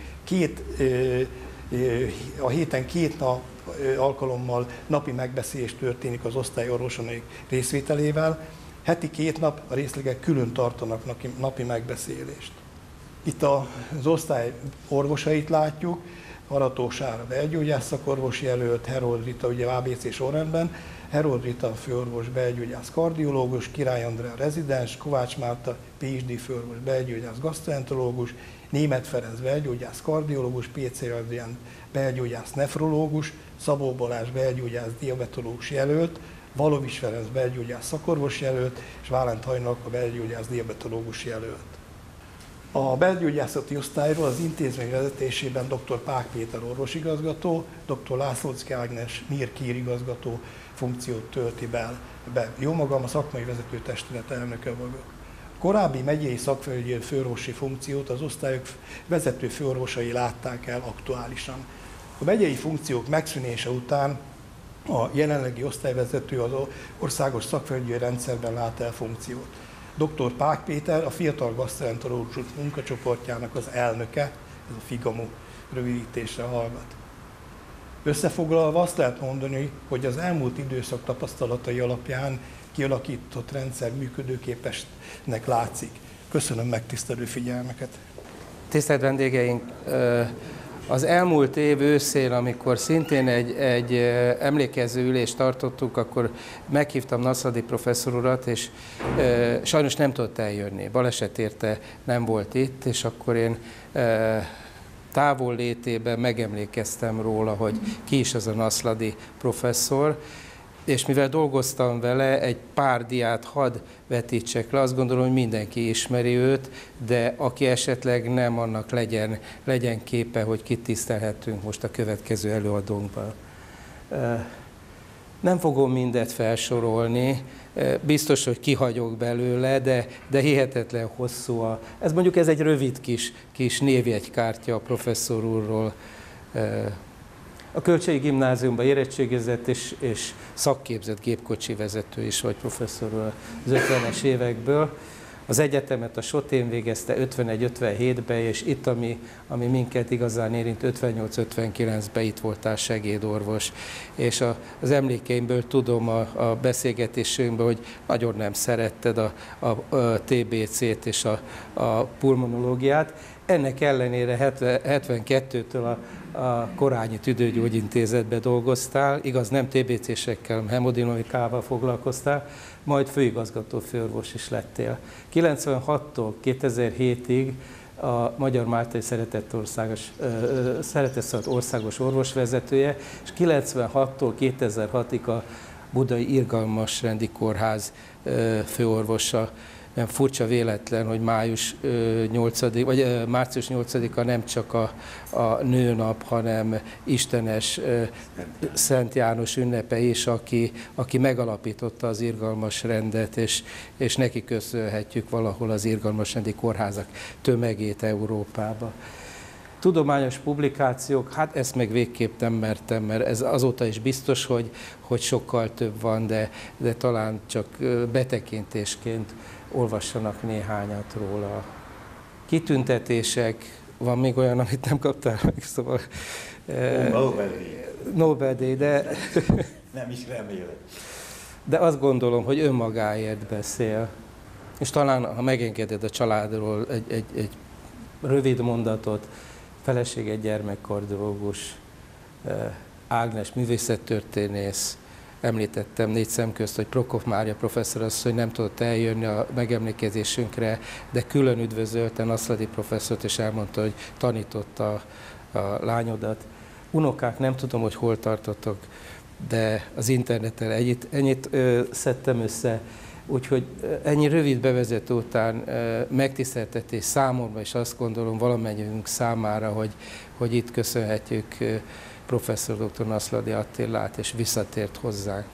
a héten 2 nap alkalommal napi megbeszélés történik az osztályorvosok részvételével, heti 2 nap a részlegek külön tartanak napi megbeszélést. Itt az osztály orvosait látjuk, Arató Sára belgyógyász szakorvos jelölt, Herold Rita ugye ABC sorrendben, Herold Rita főorvos belgyógyász kardiológus, Király Andrea rezidens, Kovács Márta PhD főorvos belgyógyász gasztroenterológus, Németh Ferenc belgyógyász kardiológus, PC Adrián belgyógyász nefrológus, Szabó Balázs belgyógyász diabetológus jelölt, Valovics Ferenc belgyógyász szakorvos jelölt, és Válent Hajnalka a belgyógyász diabetológus jelölt. A belgyógyászati osztályról az intézmény vezetésében dr. Pák Péter orvosigazgató, dr. Lászlóczky Ágnes MIR-KIR igazgató funkciót tölti be. Jómagam a szakmai vezetőtestület elnöke vagyok. Korábbi megyei szakfelügyelő főorvosi funkciót az osztályok vezető főorvosai látták el aktuálisan. A megyei funkciók megszűnése után a jelenlegi osztályvezető az országos szakfelügyelő rendszerben lát el funkciót. Dr. Pák Péter a fiatal gasztroenterológus munkacsoportjának az elnöke, ez a FIGAMU rövidítésre hallgat. Összefoglalva azt lehet mondani, hogy az elmúlt időszak tapasztalatai alapján kialakított rendszer működőképesnek látszik. Köszönöm megtisztelő figyelmeket. Tisztelt vendégeink, az elmúlt év őszén, amikor szintén egy emlékező ülést tartottunk, akkor meghívtam Naszladi professzor urat, és sajnos nem tudott eljönni. Baleset érte, nem volt itt, és akkor én távol létében megemlékeztem róla, hogy ki is az a Naszladi professzor, és mivel dolgoztam vele, egy pár diát hadd vetítsek le, azt gondolom, hogy mindenki ismeri őt, de aki esetleg nem, annak legyen képe, hogy kit tisztelhetünk most a következő előadónkban. Nem fogom mindet felsorolni, biztos, hogy kihagyok belőle, de hihetetlen hosszú. Ez egy rövid kis névjegykártya a professzor úrról. A Kölcsei Gimnáziumban érettségizett és szakképzett gépkocsi vezető is volt professzor úr az 50-es évekből. Az egyetemet a Sotén végezte 51-57-ben, és itt, ami minket igazán érint, 58-59-ben itt voltál segédorvos. És az emlékeimből tudom a beszélgetésünkben, hogy nagyon nem szeretted a TBC-t és a pulmonológiát. Ennek ellenére 72-től a Korányi Tüdőgyógyintézetben dolgoztál, igaz, nem TBC-sekkel, hanem hemodinamikával foglalkoztál, majd főigazgató főorvos is lettél. 96-tól 2007-ig a Magyar Máltai Szeretetszalad országos orvosvezetője, és 96-tól 2006-ig a Budai Irgalmasrendi Kórház főorvosa. Nem furcsa véletlen, hogy március 8-a nem csak a nőnap, hanem istenes Szent János ünnepe is, aki megalapította az irgalmasrendet, és neki köszönhetjük valahol az irgalmasrendi kórházak tömegét Európába. Tudományos publikációk, hát ezt meg végképp nem mertem, mert ez azóta is biztos, hogy sokkal több van, de talán csak betekintésként olvassanak néhányat róla. Kitüntetések, van még olyan, amit nem kaptál meg, szóval... Nobel-díj, de... Nem is remélem. De azt gondolom, hogy önmagáért beszél. És talán, ha megengeded a családról egy rövid mondatot, felesége gyermekkardiológus, Ágnes művészettörténész, említettem 4 szem közt, hogy Prokop Mária professzorasszony nem tudott eljönni a megemlékezésünkre, de külön üdvözölte Naszladi professzort, és elmondta, hogy tanította a lányodat. Unokák, nem tudom, hogy hol tartotok, de az interneten ennyit szedtem össze, úgyhogy ennyi rövid bevezető után megtiszteltetés számomra, és azt gondolom valamennyiünk számára, hogy itt köszönhetjük professzor dr. Naszladi Attilát, és visszatért hozzánk.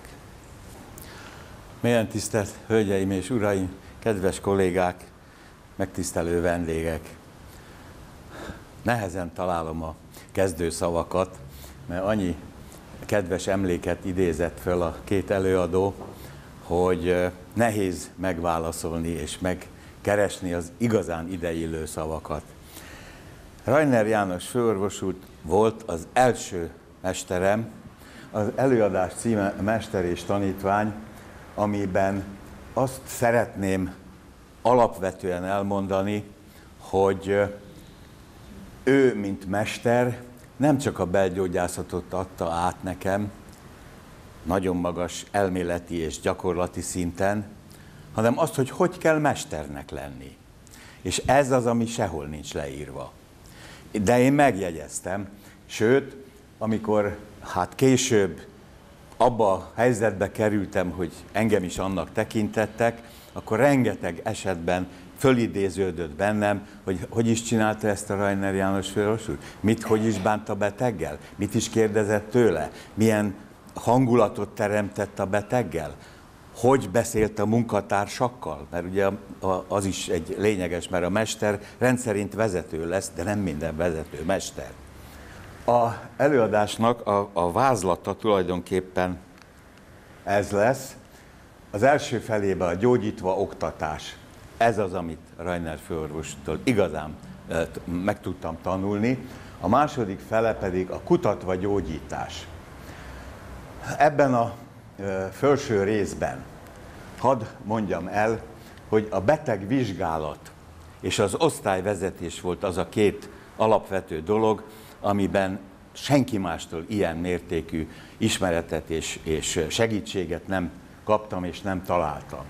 Mélyen tisztelt hölgyeim és uraim, kedves kollégák, megtisztelő vendégek! Nehezen találom a kezdőszavakat, mert annyi kedves emléket idézett föl a két előadó, hogy nehéz megválaszolni és megkeresni az igazán ideillő szavakat. Reiner János főorvos úr volt az első mesterem, az előadás címe Mester és tanítvány, amiben azt szeretném alapvetően elmondani, hogy ő, mint mester, nem csak a belgyógyászatot adta át nekem, nagyon magas elméleti és gyakorlati szinten, hanem azt, hogy kell mesternek lenni. És ez az, ami sehol nincs leírva. De én megjegyeztem, sőt, amikor később abba a helyzetbe kerültem, hogy engem is annak tekintettek, akkor rengeteg esetben fölidéződött bennem, hogy is csinálta ezt a Reiner János főorvos úr? Hogy is bánt a beteggel? Mit is kérdezett tőle? Milyen hangulatot teremtett a beteggel? Hogy beszélt a munkatársakkal? Mert ugye az is egy lényeges, mert a mester rendszerint vezető lesz, de nem minden vezető mester. A előadásnak a vázlata tulajdonképpen ez lesz. Az első felében a gyógyítva oktatás. Ez az, amit Reiner főorvostól igazán meg tudtam tanulni. a második fele pedig a kutatva gyógyítás. Ebben a felső részben hadd mondjam el, hogy a betegvizsgálat és az osztályvezetés volt az a két alapvető dolog, amiben senki mástól ilyen mértékű ismeretet és segítséget nem kaptam és nem találtam.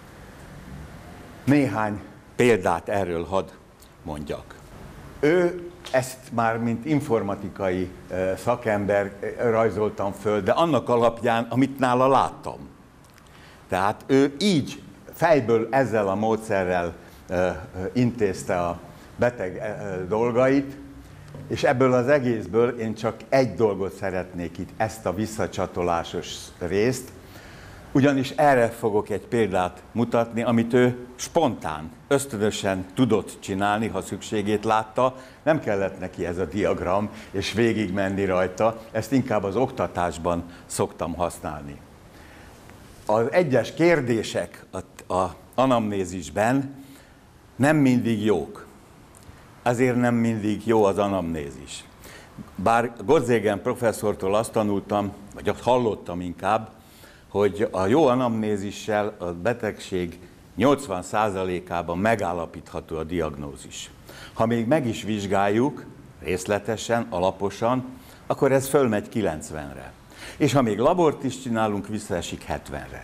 Néhány példát erről hadd mondjak. Ő ezt már mint informatikai szakember rajzoltam föl, de annak alapján, amit nála láttam. Tehát ő így fejből ezzel a módszerrel intézte a beteg dolgait, és ebből az egészből én csak egy dolgot szeretnék itt, ezt a visszacsatolásos részt, ugyanis erre fogok egy példát mutatni, amit ő spontán, ösztönösen tudott csinálni, ha szükségét látta. Nem kellett neki ez a diagram, és végigmenni rajta, ezt inkább az oktatásban szoktam használni. Az egyes kérdések az anamnézisben nem mindig jók. Ezért nem mindig jó az anamnézis. Bár Gottszegen professzortól azt tanultam, vagy azt hallottam inkább, hogy a jó anamnézissel a betegség 80%-ában megállapítható a diagnózis. Ha még meg is vizsgáljuk részletesen, alaposan, akkor ez fölmegy 90-re. És ha még labort is csinálunk, visszaesik 70-re.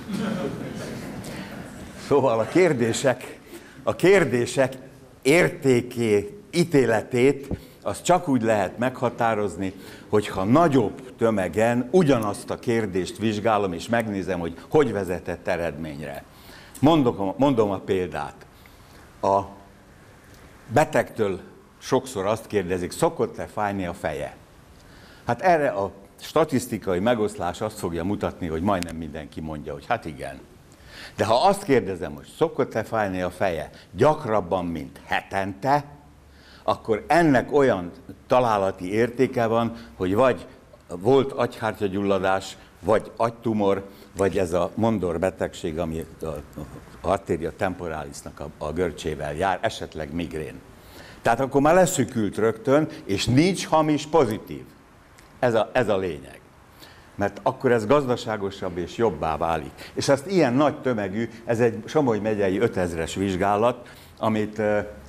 Szóval a kérdések értékét, ítéletét azt csak úgy lehet meghatározni, hogyha nagyobb tömegen ugyanazt a kérdést vizsgálom, és megnézem, hogy vezetett eredményre. Mondom a példát. A betegtől sokszor azt kérdezik, szokott-e fájni a feje? Hát erre a statisztikai megoszlás azt fogja mutatni, hogy majdnem mindenki mondja, hogy hát igen. De ha azt kérdezem, hogy szokott-e fájni a feje gyakrabban, mint hetente, akkor ennek olyan találati értéke van, hogy vagy volt agyhártyagyulladás, vagy agytumor, vagy ez a Mondor betegség, ami a arteria temporalisnak a görcsével jár, esetleg migrén. Tehát akkor már leszűkült rögtön, és nincs hamis pozitív. Ez a lényeg. Mert akkor ez gazdaságosabb és jobbá válik. És ezt ilyen nagy tömegű, ez egy Somogy megyei 5000-es vizsgálat, amit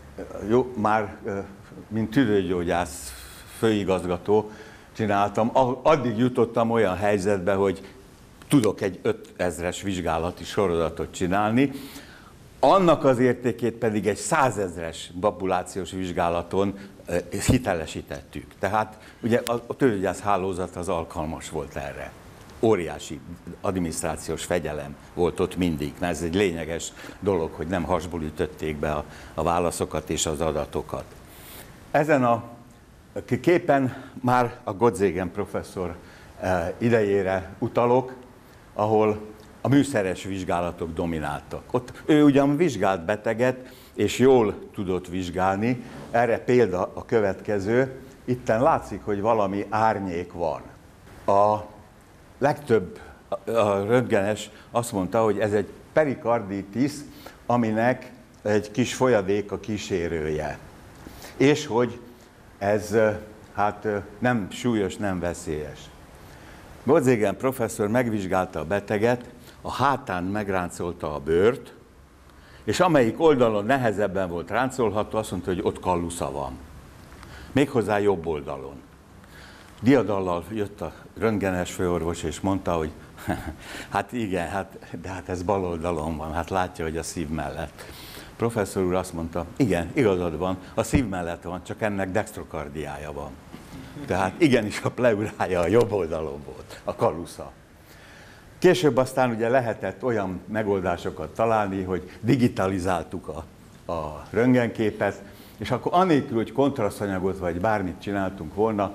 már mint tüdőgyógyász főigazgató csináltam. Addig jutottam olyan helyzetbe, hogy tudok egy 5000-es vizsgálati sorozatot csinálni, annak az értékét pedig egy 100 000-es populációs vizsgálaton hitelesítettük. Tehát ugye a tüdőgyógyász hálózat az alkalmas volt erre. Óriási adminisztrációs fegyelem volt ott mindig, mert ez egy lényeges dolog, hogy nem hasból ütötték be a válaszokat és az adatokat. Ezen a képen már a Gottszegen professzor idejére utalok, ahol a műszeres vizsgálatok domináltak. Ott ő ugyan vizsgált beteget, és jól tudott vizsgálni. Erre példa a következő. Itten látszik, hogy valami árnyék van. A legtöbb röntgenes azt mondta, hogy ez egy perikarditis, aminek egy kis folyadék a kísérője. És hogy ez hát nem súlyos, nem veszélyes. Gottszegen professzor megvizsgálta a beteget, a hátán megráncolta a bőrt, és amelyik oldalon nehezebben volt ráncolható, azt mondta, hogy ott kallusza van. Méghozzá jobb oldalon. Diadallal jött a röntgenes főorvos, és mondta, hogy hát igen, de hát ez bal oldalon van, hát látja, hogy a szív mellett. A professzor úr azt mondta, igen, igazad van, a szív mellett van, csak ennek dextrokardiája van. Tehát igenis a pleurája a jobb oldalon volt, a kallusza. Később aztán ugye lehetett olyan megoldásokat találni, hogy digitalizáltuk a röntgenképet, és akkor anélkül, hogy kontrasztanyagot vagy bármit csináltunk volna,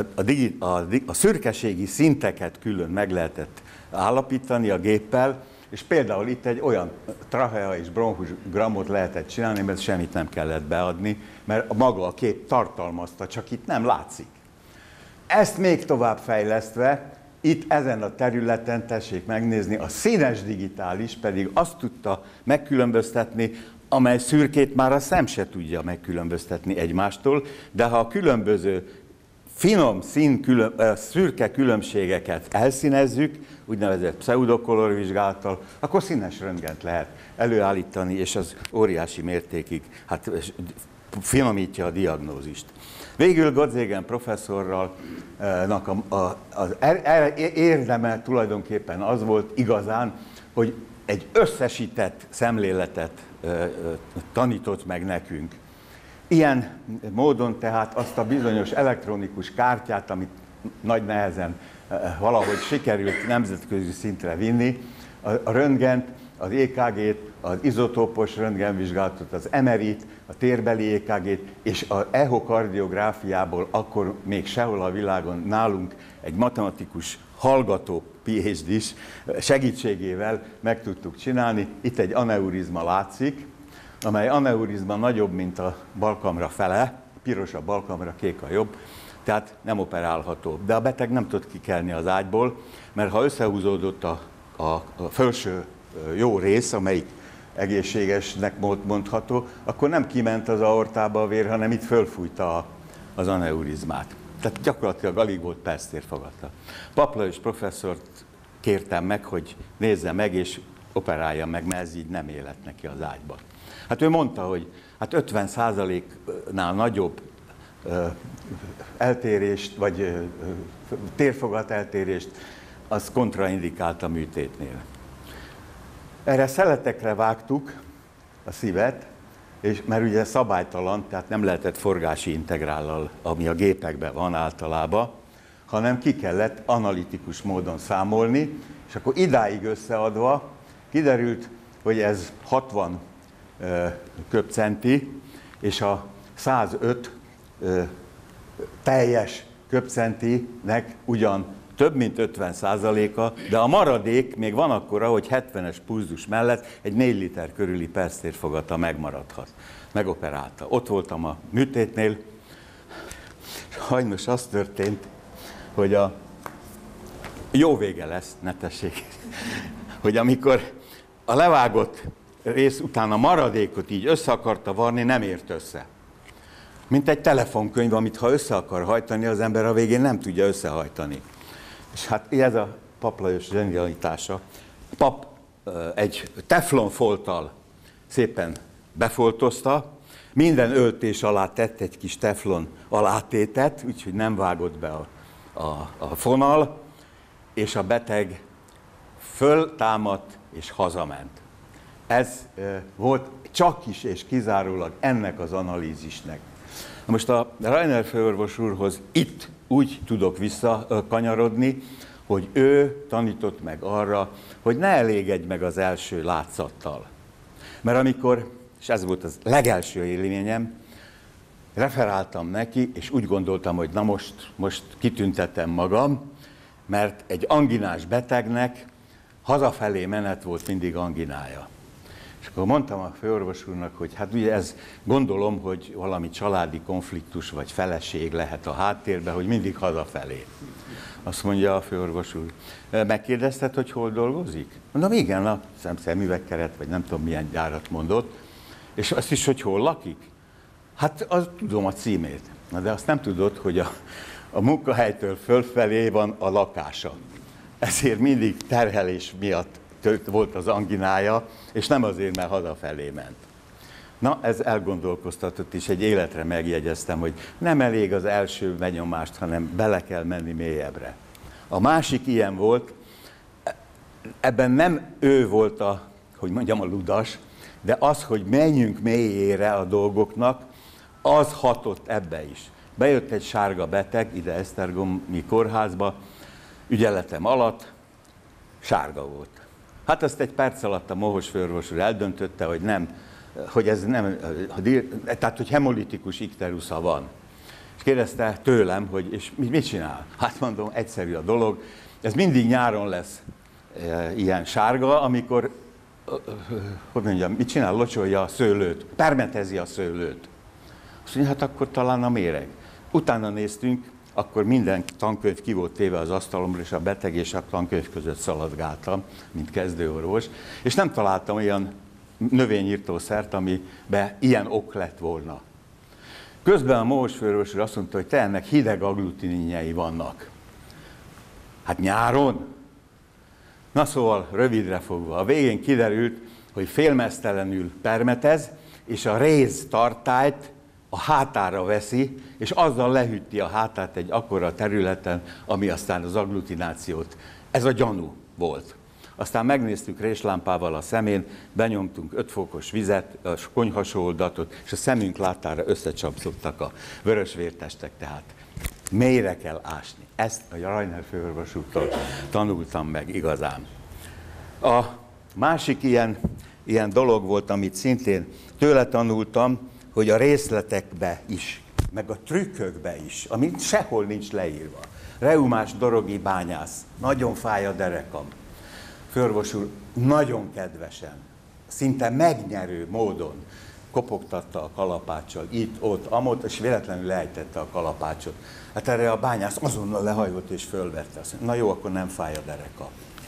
a szürkeségi szinteket külön meg lehetett állapítani a géppel, és például itt egy olyan trachea és bronchusgramot lehetett csinálni, mert semmit nem kellett beadni, mert maga a kép tartalmazta, csak itt nem látszik. Ezt még tovább fejlesztve, itt ezen a területen, tessék megnézni, a színes digitális pedig azt tudta megkülönböztetni amely szürkét már a szem se tudja megkülönböztetni egymástól, de ha a különböző finom szürke különbségeket elszínezzük, úgynevezett pseudokolorvizsgálattal, akkor színes röntgent lehet előállítani, és az óriási mértékig finomítja a diagnózist. Végül Gottségen professzorral az érdeme tulajdonképpen az volt igazán, hogy egy összesített szemléletet tanított meg nekünk. Ilyen módon tehát azt a bizonyos elektronikus kártyát, amit nagy nehezen valahogy sikerült nemzetközi szintre vinni, a röntgent, az EKG-t, az izotópos röntgenvizsgálatot, az MRI-t, a térbeli EKG-t, és az echokardiográfiából akkor még sehol a világon nálunk egy matematikus hallgató PhD-s segítségével meg tudtuk csinálni. Itt egy aneurizma látszik, amely aneurizma nagyobb, mint a balkamra fele, piros a balkamra, kék a jobb, tehát nem operálható. De a beteg nem tud kikelni az ágyból, mert ha összehúzódott a felső jó rész, amelyik egészségesnek mondható, akkor nem kiment az aortába a vér, hanem itt fölfújta az aneurizmát. Tehát gyakorlatilag alig volt perctérfogata. Paplajos professzort kértem meg, hogy nézze meg és operálja meg, mert ez így nem élet neki az ágyban. Hát ő mondta, hogy hát 50%-nál nagyobb eltérést, vagy térfogat eltérést, az kontraindikált a műtétnél. Erre szeletekre vágtuk a szívet, és, mert ugye szabálytalan, tehát nem lehetett forgási integrállal, ami a gépekben van általában, hanem ki kellett analitikus módon számolni, és akkor idáig összeadva kiderült, hogy ez 60 köbcenti, és a 105 teljes köbcentinek ugyan több mint 50%-a, de a maradék még van akkora, hogy 70-es pulzus mellett egy 4 liter körüli perctérfogata megmaradhat. Megoperálta. Ott voltam a műtétnél, sajnos az történt, hogy a jó vége lesz, ne tessék, hogy amikor a levágott rész után a maradékot így össze akarta varni, nem ért össze. Mint egy telefonkönyv, amit ha össze akar hajtani, az ember a végén nem tudja összehajtani. És hát ez a Pap Lajos zsenialitása. Pap egy teflonfolttal szépen befoltozta, minden öltés alá tett egy kis teflon alátétet, úgyhogy nem vágott be a fonal, és a beteg föltámadt és hazament. Ez volt csak is és kizárólag ennek az analízisnek. Most a Reiner főorvos úrhoz itt úgy tudok visszakanyarodni, hogy ő tanított meg arra, hogy ne elégedj meg az első látszattal. Mert amikor, és ez volt az legelső élményem, referáltam neki, és úgy gondoltam, hogy na most kitüntetem magam, mert egy anginás betegnek hazafelé menet volt mindig anginája. És akkor mondtam a főorvos úrnak, hogy hát ugye ez gondolom, hogy valami családi konfliktus vagy feleség lehet a háttérben, hogy mindig hazafelé. Azt mondja a főorvos úr, megkérdezted, hogy hol dolgozik? Mondom, igen, a szemüvegkeret, vagy nem tudom milyen gyárat mondott. És azt is, hogy hol lakik? Hát azt tudom a címét. Na de azt nem tudod, hogy a munkahelytől fölfelé van a lakása. Ezért mindig terhelés miatt volt az anginája, és nem azért, mert hazafelé ment. Na, ez elgondolkoztatott, és egy életre megjegyeztem, hogy nem elég az első benyomást, hanem bele kell menni mélyebbre. A másik ilyen volt, ebben nem ő volt a ludas, de az, hogy menjünk mélyére a dolgoknak, az hatott ebbe is. Bejött egy sárga beteg ide esztergomi kórházba, ügyeletem alatt, sárga volt. Hát azt egy perc alatt a mohos főorvos úr eldöntötte, hogy tehát hogy hemolitikus ikterusza van. És kérdezte tőlem, hogy és mit csinál? Hát mondom, egyszerű a dolog, ez mindig nyáron lesz ilyen sárga, amikor, hogy mondjam, mit csinál? Locsolja a szőlőt, permetezi a szőlőt. Azt mondja, hát akkor talán a méreg. Utána néztünk, akkor minden tankönyv ki volt téve az asztalomra, és a beteg és a tankönyv között szaladgáltam, mint kezdőorvos, és nem találtam olyan növényirtószert, amiben ilyen ok lett volna. Közben a Mohos főorvos úr azt mondta, hogy te ennek hideg agglutininjei vannak. Hát nyáron? Na szóval, rövidre fogva, a végén kiderült, hogy félmeztelenül permetez, és a réz tartályt a hátára veszi, és azzal lehűti a hátát egy akkora területen, ami aztán az agglutinációt, ez a gyanú volt. Aztán megnéztük réslámpával a szemén, benyomtunk 5 fokos vizet, a konyhasóoldatot, és a szemünk láttára összecsapszottak a vörösvértestek, tehát mélyre kell ásni. Ezt a Reiner főorvos úrtól tanultam meg igazán. A másik ilyen dolog volt, amit szintén tőle tanultam, hogy a részletekbe is, meg a trükkökbe is, amit sehol nincs leírva. Reumás dorogi bányász, nagyon fáj a derekam. Főorvos úr nagyon kedvesen, szinte megnyerő módon kopogtatta a kalapáccsal, itt, ott, amott, és véletlenül lejtette a kalapácsot. Hát erre a bányász azonnal lehajolt és fölvette. Azt mondta, na jó, akkor nem fáj a dereka.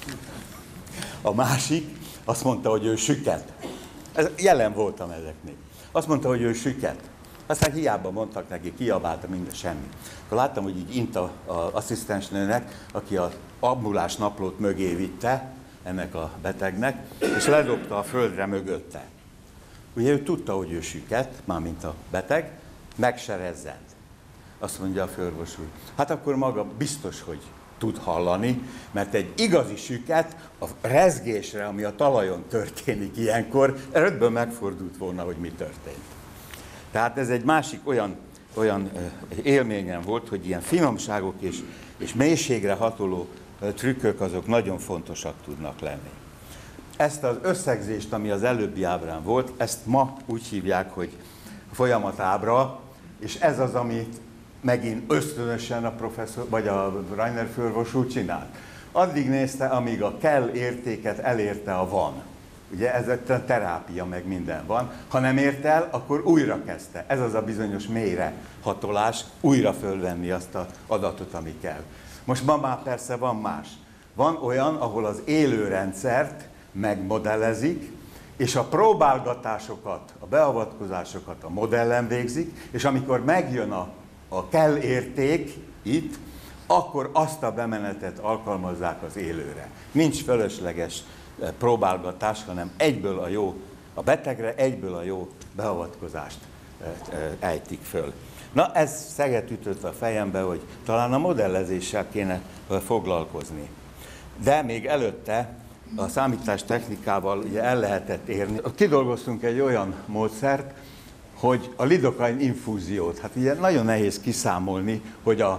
A másik azt mondta, hogy ő süket. Jelen voltam ezeknél. Azt mondta, hogy ő süket. Aztán hiába mondtak neki, kiabálta, minden semmi. Akkor láttam, hogy így int az asszisztensnőnek, aki az ambulás naplót mögé vitte, ennek a betegnek, és ledobta a földre mögötte. Ugye ő tudta, hogy ő süket, mármint a beteg, meg se rezzent. Azt mondja a főorvos úr, hát akkor maga biztos, hogy tud hallani, mert egy igazi süket a rezgésre, ami a talajon történik ilyenkor, rögtön megfordult volna, hogy mi történt. Tehát ez egy másik olyan élményem volt, hogy ilyen finomságok és mélységre hatoló trükkök azok nagyon fontosak tudnak lenni. Ezt az összegzést, ami az előbbi ábrán volt, ezt ma úgy hívják, hogy folyamatábra, és ez az, amit megint ösztönösen a professzor, vagy a Reiner főorvos úr csinált. Addig nézte, amíg a kell értéket elérte a van. Ugye ez a terápia, meg minden van. Ha nem ért el, akkor újra kezdte. Ez az a bizonyos mélyre hatolás, újra fölvenni azt az adatot, ami kell. Most ma már persze van más. Van olyan, ahol az élőrendszert megmodellezik, és a próbálgatásokat, a beavatkozásokat a modellen végzik, és amikor megjön a kell érték itt, akkor azt a bemenetet alkalmazzák az élőre. Nincs fölösleges próbálgatás, hanem egyből a betegre egyből a jó beavatkozást ejtik föl. Na, ez szeget ütött a fejembe, hogy talán a modellezéssel kéne foglalkozni. De még előtte a számítástechnikával ugye el lehetett érni. Kidolgoztunk egy olyan módszert, hogy a lidokain infúziót, hát ugye nagyon nehéz kiszámolni, hogy a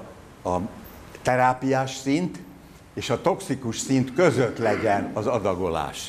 terápiás szint és a toxikus szint között legyen az adagolás.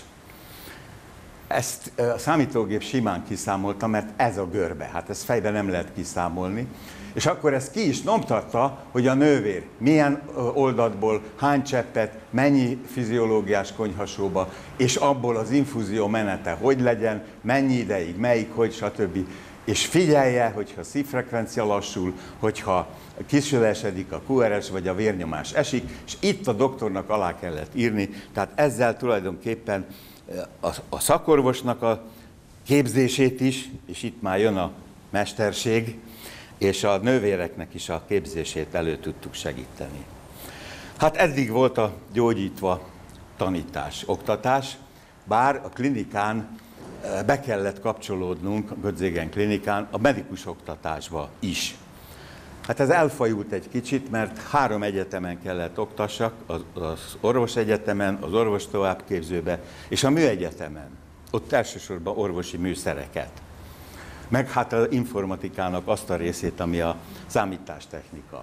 Ezt a számítógép simán kiszámolta, mert ez a görbe, hát ezt fejben nem lehet kiszámolni. És akkor ezt ki is nyomtatta, hogy a nővér milyen oldatból, hány cseppet, mennyi fiziológiás konyhasóba, és abból az infúzió menete hogy legyen, mennyi ideig, melyik, hogy, stb. És figyelje, hogyha szívfrekvencia lassul, hogyha kisülesedik a QRS vagy a vérnyomás esik, és itt a doktornak alá kellett írni, tehát ezzel tulajdonképpen a szakorvosnak a képzését is, és itt már jön a mesterség, és a nővéreknek is a képzését elő tudtuk segíteni. Hát eddig volt a gyógyítva tanítás, oktatás, bár a klinikán be kellett kapcsolódnunk, a Götzingen klinikán, a medikus oktatásba is. Hát ez elfajult egy kicsit, mert 3 egyetemen kellett oktassak, az orvosegyetemen, az orvos továbbképzőbe, és a műegyetemen. Ott elsősorban orvosi műszereket. Meg hát az informatikának azt a részét, ami a számítástechnika.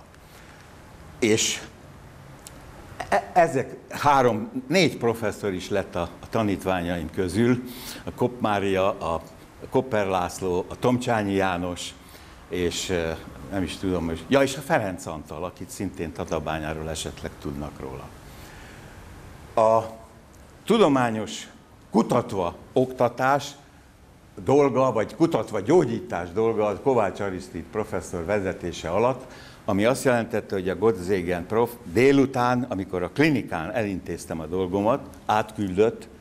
És ezek 4 professzor is lett a tanítványaim közül, a Kopp Mária, a Kopper László, a Tomcsányi János, és nem is tudom, és a Ferenc Antal, akit szintén Tatabányáról esetleg tudnak róla. A tudományos kutatva oktatás dolga, vagy kutatva gyógyítás dolga a Kovács Arisztid professzor vezetése alatt, ami azt jelentette, hogy a Götzingen prof délután, amikor a klinikán elintéztem a dolgomat, átküldött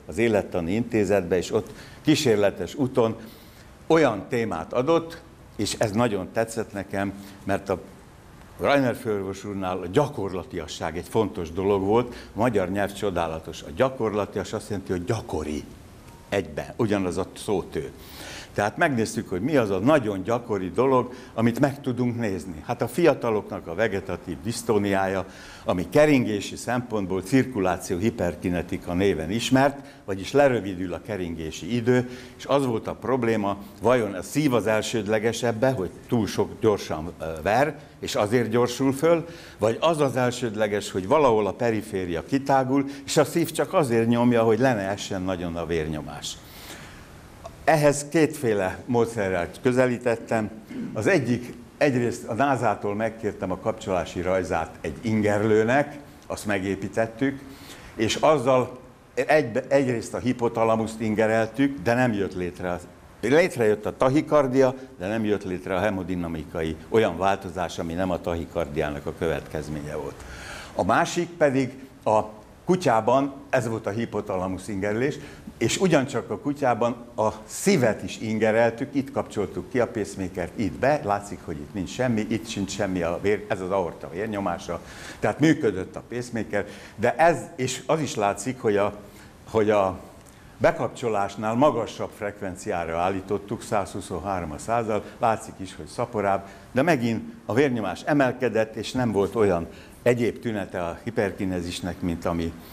az Élettani Intézetbe, és ott kísérletes úton olyan témát adott, és ez nagyon tetszett nekem, mert a Reiner főorvos úrnál a gyakorlatiasság egy fontos dolog volt. A magyar nyelv csodálatos. A gyakorlatias azt jelenti, hogy gyakori egyben, ugyanaz a szótő. Tehát megnéztük, hogy mi az a nagyon gyakori dolog, amit meg tudunk nézni. Hát a fiataloknak a vegetatív disztóniája, ami keringési szempontból cirkuláció hiperkinetika néven ismert, vagyis lerövidül a keringési idő, és az volt a probléma, vajon a szív az elsődleges ebbe, hogy túl sok gyorsan ver, és azért gyorsul föl, vagy az az elsődleges, hogy valahol a periféria kitágul, és a szív csak azért nyomja, hogy le ne essen nagyon a vérnyomás. Ehhez kétféle módszerrel közelítettem. Az egyik, egyrészt a NASA-tól megkértem a kapcsolási rajzát egy ingerlőnek, azt megépítettük, és azzal egyrészt a hipotalamuszt ingereltük, de nem jött létre. Létrejött a tahikardia, de nem jött létre a hemodinamikai olyan változás, ami nem a tahikardiának a következménye volt. A másik pedig a kutyában, ez volt a hipotalamusz ingerlés, és ugyancsak a kutyában a szívet is ingereltük, itt kapcsoltuk ki a pacemakert, itt be, látszik, hogy itt nincs semmi, itt sincs semmi, ez az aorta vérnyomása, tehát működött a pacemaker, de ez, és az is látszik, hogy a bekapcsolásnál magasabb frekvenciára állítottuk, 123/100-al, látszik is, hogy szaporább, de megint a vérnyomás emelkedett, és nem volt olyan egyéb tünete a hiperkinezisnek, mint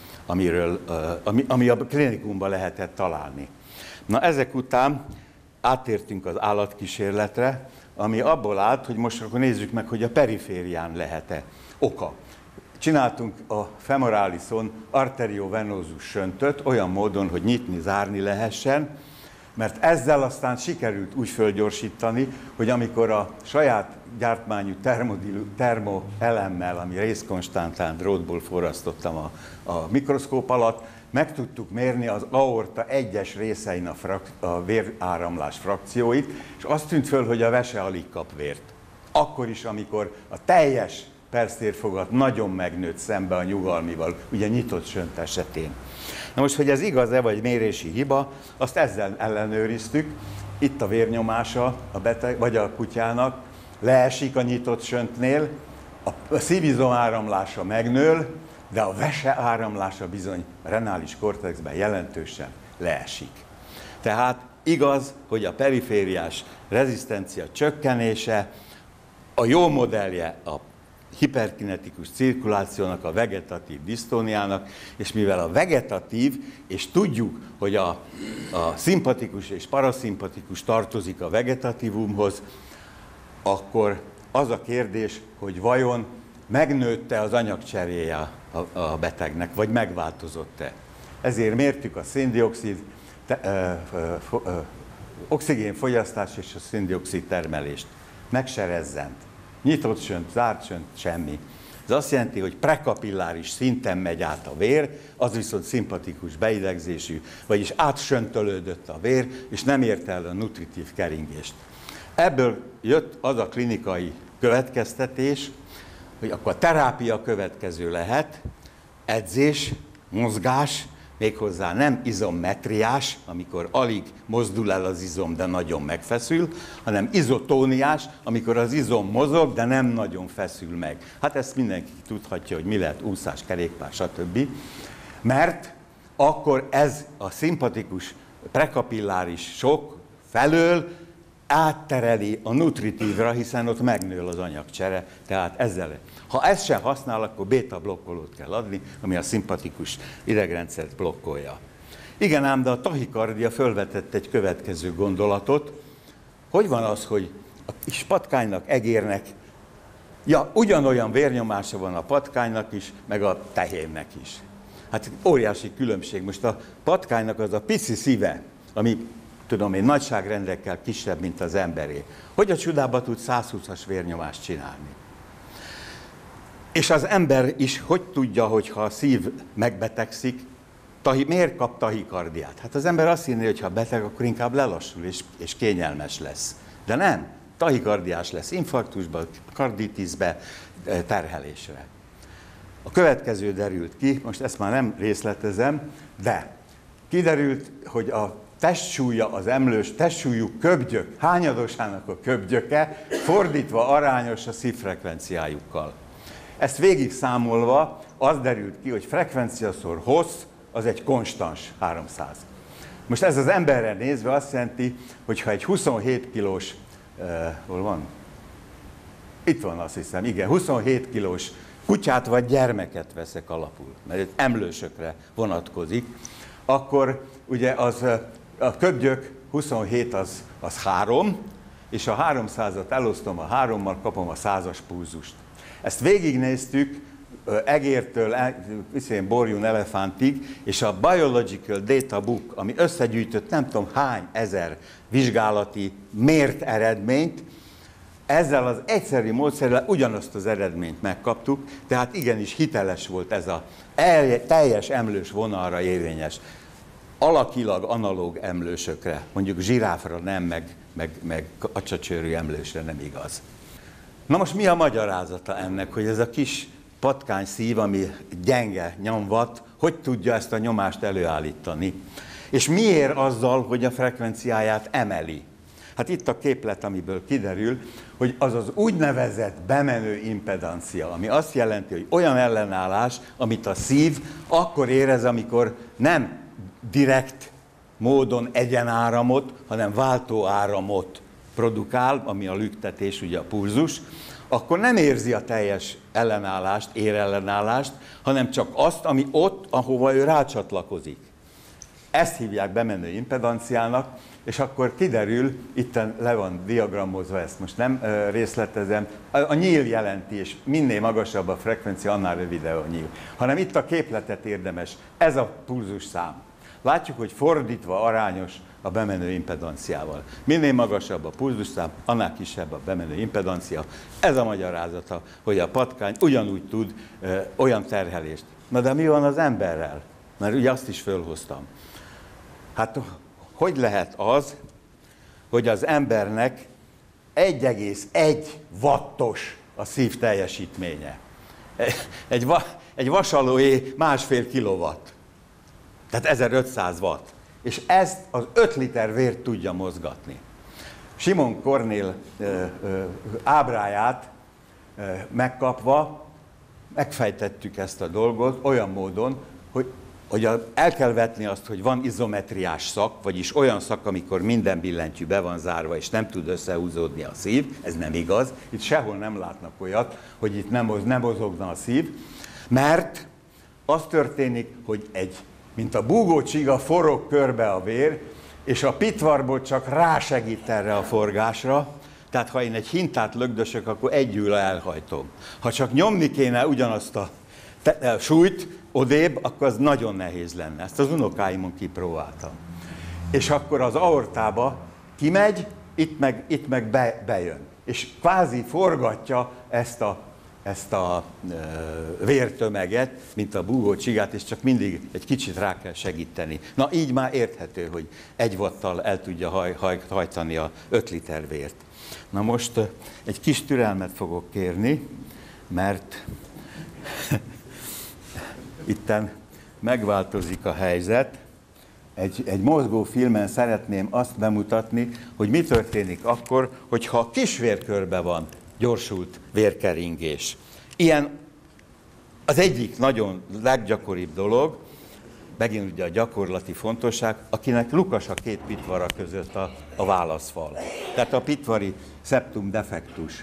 ami a klinikumban lehetett találni. Na ezek után áttértünk az állatkísérletre, ami abból állt, hogy most akkor nézzük meg, hogy a periférián lehet-e oka. Csináltunk a femorálison arteriovenózus söntöt olyan módon, hogy nyitni, zárni lehessen, mert ezzel aztán sikerült úgy fölgyorsítani, hogy amikor a saját gyártmányú termoelemmel, ami részkonstantán drótból forrasztottam a mikroszkóp alatt, meg tudtuk mérni az aorta egyes részein a véráramlás frakcióit, és azt tűnt föl, hogy a vese alig kap vért. Akkor is, amikor a teljes perctérfogat nagyon megnőtt szembe a nyugalmival, ugye nyitott sönt esetén. Na most, hogy ez igaz-e, vagy mérési hiba, azt ezzel ellenőriztük. Itt a vérnyomása a beteg, vagy a kutyának, leesik a nyitott söntnél, a szívizom áramlása megnől, de a vese áramlása bizony a renális kortexben jelentősen leesik. Tehát igaz, hogy a perifériás rezisztencia csökkenése a jó modellje a hiperkinetikus cirkulációnak, a vegetatív disztóniának, és mivel a vegetatív, és tudjuk, hogy a szimpatikus és paraszimpatikus tartozik a vegetatívumhoz, akkor az a kérdés, hogy vajon megnőtte az anyagcseréje a betegnek, vagy megváltozott-e. Ezért mértük a széndioxid, oxigénfogyasztás és a széndioxid termelést. Meg se rezzent. Nyitott sönt, zárt sönt, semmi. Ez azt jelenti, hogy prekapilláris szinten megy át a vér, az viszont szimpatikus beidegzésű, vagyis átsöntölődött a vér, és nem érte el a nutritív keringést. Ebből jött az a klinikai következtetés, hogy akkor a terápia következő lehet, edzés, mozgás, méghozzá nem izommetriás, amikor alig mozdul el az izom, de nagyon megfeszül, hanem izotóniás, amikor az izom mozog, de nem nagyon feszül meg. Hát ezt mindenki tudhatja, hogy mi lehet úszás, kerékpár, stb. Mert akkor ez a szimpatikus prekapilláris sok felől áttereli a nutritívra, hiszen ott megnő az anyagcsere, tehát ezzel. Ha ezt sem használ, akkor béta blokkolót kell adni, ami a szimpatikus idegrendszert blokkolja. Igen ám, de a tahikardia fölvetett egy következő gondolatot. Hogy van az, hogy a kis patkánynak, egérnek, ugyanolyan vérnyomása van a patkánynak is, meg a tehénnek is. Hát óriási különbség. Most a patkánynak az a pici szíve, ami tudom én, nagyságrendekkel kisebb, mint az emberé. Hogy a csodába tud 120-as vérnyomást csinálni? És az ember is hogy tudja, hogyha a szív megbetegszik, miért kap tahikardiát? Hát az ember azt hinné, hogy ha beteg, akkor inkább lelassul és kényelmes lesz. De nem, tahikardiás lesz infarktusba, karditisbe, terhelésre. A következő derült ki, most ezt már nem részletezem, de kiderült, hogy a testsúlya, az emlős testsúlyú köbgyök, hányadosának a köbgyöke fordítva arányos a szívfrekvenciájukkal. Ezt végig számolva az derült ki, hogy frekvenciaszor hossz az egy konstans 300. Most ez az emberre nézve azt jelenti, hogy ha egy 27 kilós, hol van? Itt van, azt hiszem, igen, 27 kilós kutyát vagy gyermeket veszek alapul, mert ez emlősökre vonatkozik, akkor ugye a köbgyök 27 az 3, és a 300-at elosztom a 3-mal, kapom a 100-as pulzust. Ezt végignéztük egértől, borjún elefántig, és a Biological Data Book, ami összegyűjtött nem tudom hány ezer vizsgálati mért eredményt, ezzel az egyszerű módszerrel ugyanazt az eredményt megkaptuk, tehát igenis hiteles volt ez a teljes emlős vonalra érvényes. Alakilag analóg emlősökre, mondjuk zsiráfra nem, meg kacsacsőrű emlősre nem igaz. Na most mi a magyarázata ennek, hogy ez a kis patkány szív, ami gyenge nyomvat, hogy tudja ezt a nyomást előállítani? És miért azzal, hogy a frekvenciáját emeli? Hát itt a képlet, amiből kiderül, hogy az az úgynevezett bemenő impedancia, ami azt jelenti, hogy olyan ellenállás, amit a szív akkor érez, amikor nem direkt módon egyenáramot, hanem váltóáramot produkál, ami a lüktetés, ugye a pulzus, akkor nem érzi a teljes ellenállást, érellenállást, hanem csak azt, ami ott, ahova ő rácsatlakozik. Ezt hívják bemenő impedanciának, és akkor kiderül, itten le van diagramozva, ezt most nem részletezem, a nyíl jelenti, és minél magasabb a frekvencia, annál rövidebb a nyíl. Hanem itt a képletet érdemes, ez a pulzus szám. Látjuk, hogy fordítva arányos a bemenő impedanciával. Minél magasabb a pulzusszám, annál kisebb a bemenő impedancia. Ez a magyarázata, hogy a patkány ugyanúgy tud olyan terhelést. Na de mi van az emberrel? Mert ugye azt is fölhoztam. Hát hogy lehet az, hogy az embernek 1,1 wattos a szív teljesítménye? Egy vasalóé 1,5 kilowatt. Tehát 1500 watt. És ezt az 5 liter vért tudja mozgatni. Simon Kornél ábráját megkapva megfejtettük ezt a dolgot olyan módon, hogy el kell vetni azt, hogy van izometriás szak, vagyis olyan szak, amikor minden billentyű be van zárva, és nem tud összehúzódni a szív, ez nem igaz. Itt sehol nem látnak olyat, hogy itt nem mozogna a szív, mert az történik, hogy mint a búgócsiga forog körbe a vér, és a pitvarból csak rásegít erre a forgásra, tehát ha én egy hintát lögdösök, akkor együl elhajtom. Ha csak nyomni kéne ugyanazt a súlyt odébb, akkor az nagyon nehéz lenne. Ezt az unokáimon kipróbáltam. És akkor az aortába kimegy, itt meg bejön. És kvázi forgatja ezt a vértömeget, mint a búgócsigát, és csak mindig egy kicsit rá kell segíteni. Na így már érthető, hogy 1 watttal el tudja hajtani a 5 liter vért. Na most egy kis türelmet fogok kérni, mert itten megváltozik a helyzet. Egy mozgó filmen szeretném azt bemutatni, hogy mi történik akkor, hogyha kis vérkörbe van gyorsult vérkeringés. Ilyen az egyik nagyon leggyakoribb dolog, megint ugye a gyakorlati fontosság, akinek lukas a 2 pitvara között a válaszfal. Tehát a pitvari septum defectus.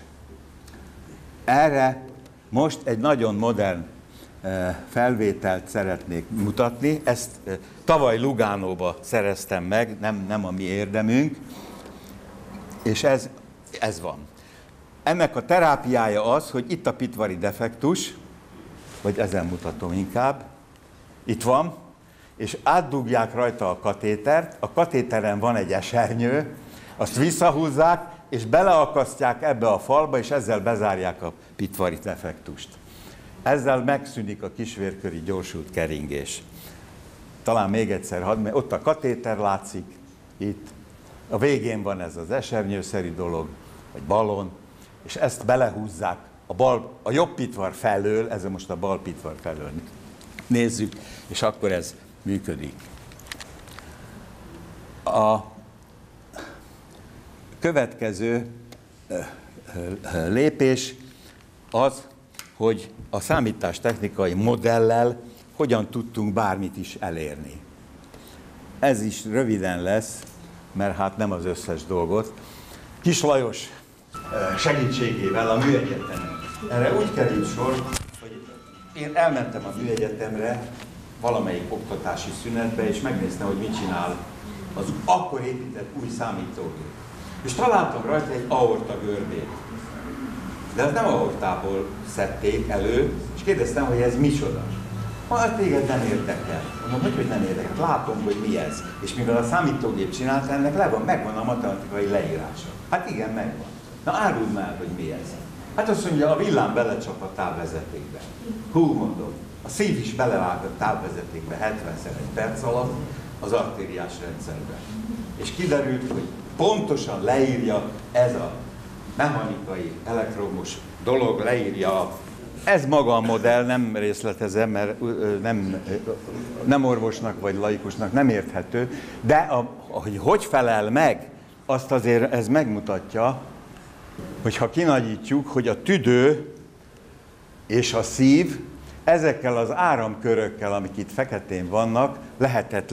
Erre most egy nagyon modern felvételt szeretnék mutatni. Ezt tavaly Lugánóba szereztem meg, nem a mi érdemünk, és ez van. Ennek a terápiája az, hogy itt a pitvari defektus, vagy ezen mutatom inkább, itt van, és átdugják rajta a katétert, a katéteren van egy esernyő, azt visszahúzzák, és beleakasztják ebbe a falba, és ezzel bezárják a pitvari defektust. Ezzel megszűnik a kisvérköri gyorsult keringés. Talán még egyszer ott a katéter látszik, itt. A végén van ez az esernyőszerű dolog, vagy ballon, és ezt belehúzzák a jobb pitvar felől, ez most a bal pitvar felől nézzük, és akkor ez működik. A következő lépés az, hogy a számítástechnikai modellel hogyan tudtunk bármit is elérni. Ez is röviden lesz, mert hát nem az összes dolgot. Kis Lajos segítségével a műegyetemen. Erre úgy került sor, hogy én elmentem a műegyetemre valamelyik oktatási szünetbe, és megnéztem, hogy mit csinál az akkor épített új számítógép. És találtam rajta egy aorta görbét. De az nem aortából szedték elő, és kérdeztem, hogy ez micsoda. Hát téged nem érdekel. Mondom, hogy nem érdekel. Látom, hogy mi ez. És mivel a számítógép csinálta, ennek megvan a matematikai leírása. Hát igen, megvan. Na áruld már, hogy mi ez. Hát azt mondja, a villám belecsap a távvezetékbe. Hú, mondom, a szív is belevág a távvezetékbe 70-szer egy perc alatt az artériás rendszerbe. És kiderült, hogy pontosan leírja ez a mechanikai, elektromos dolog, leírja. Ez maga a modell, nem részletezem, mert nem orvosnak vagy laikusnak nem érthető, de hogy felel meg, azt azért ez megmutatja, hogy ha kinagyítjuk, hogy a tüdő és a szív ezekkel az áramkörökkel, amik itt feketén vannak, lehetett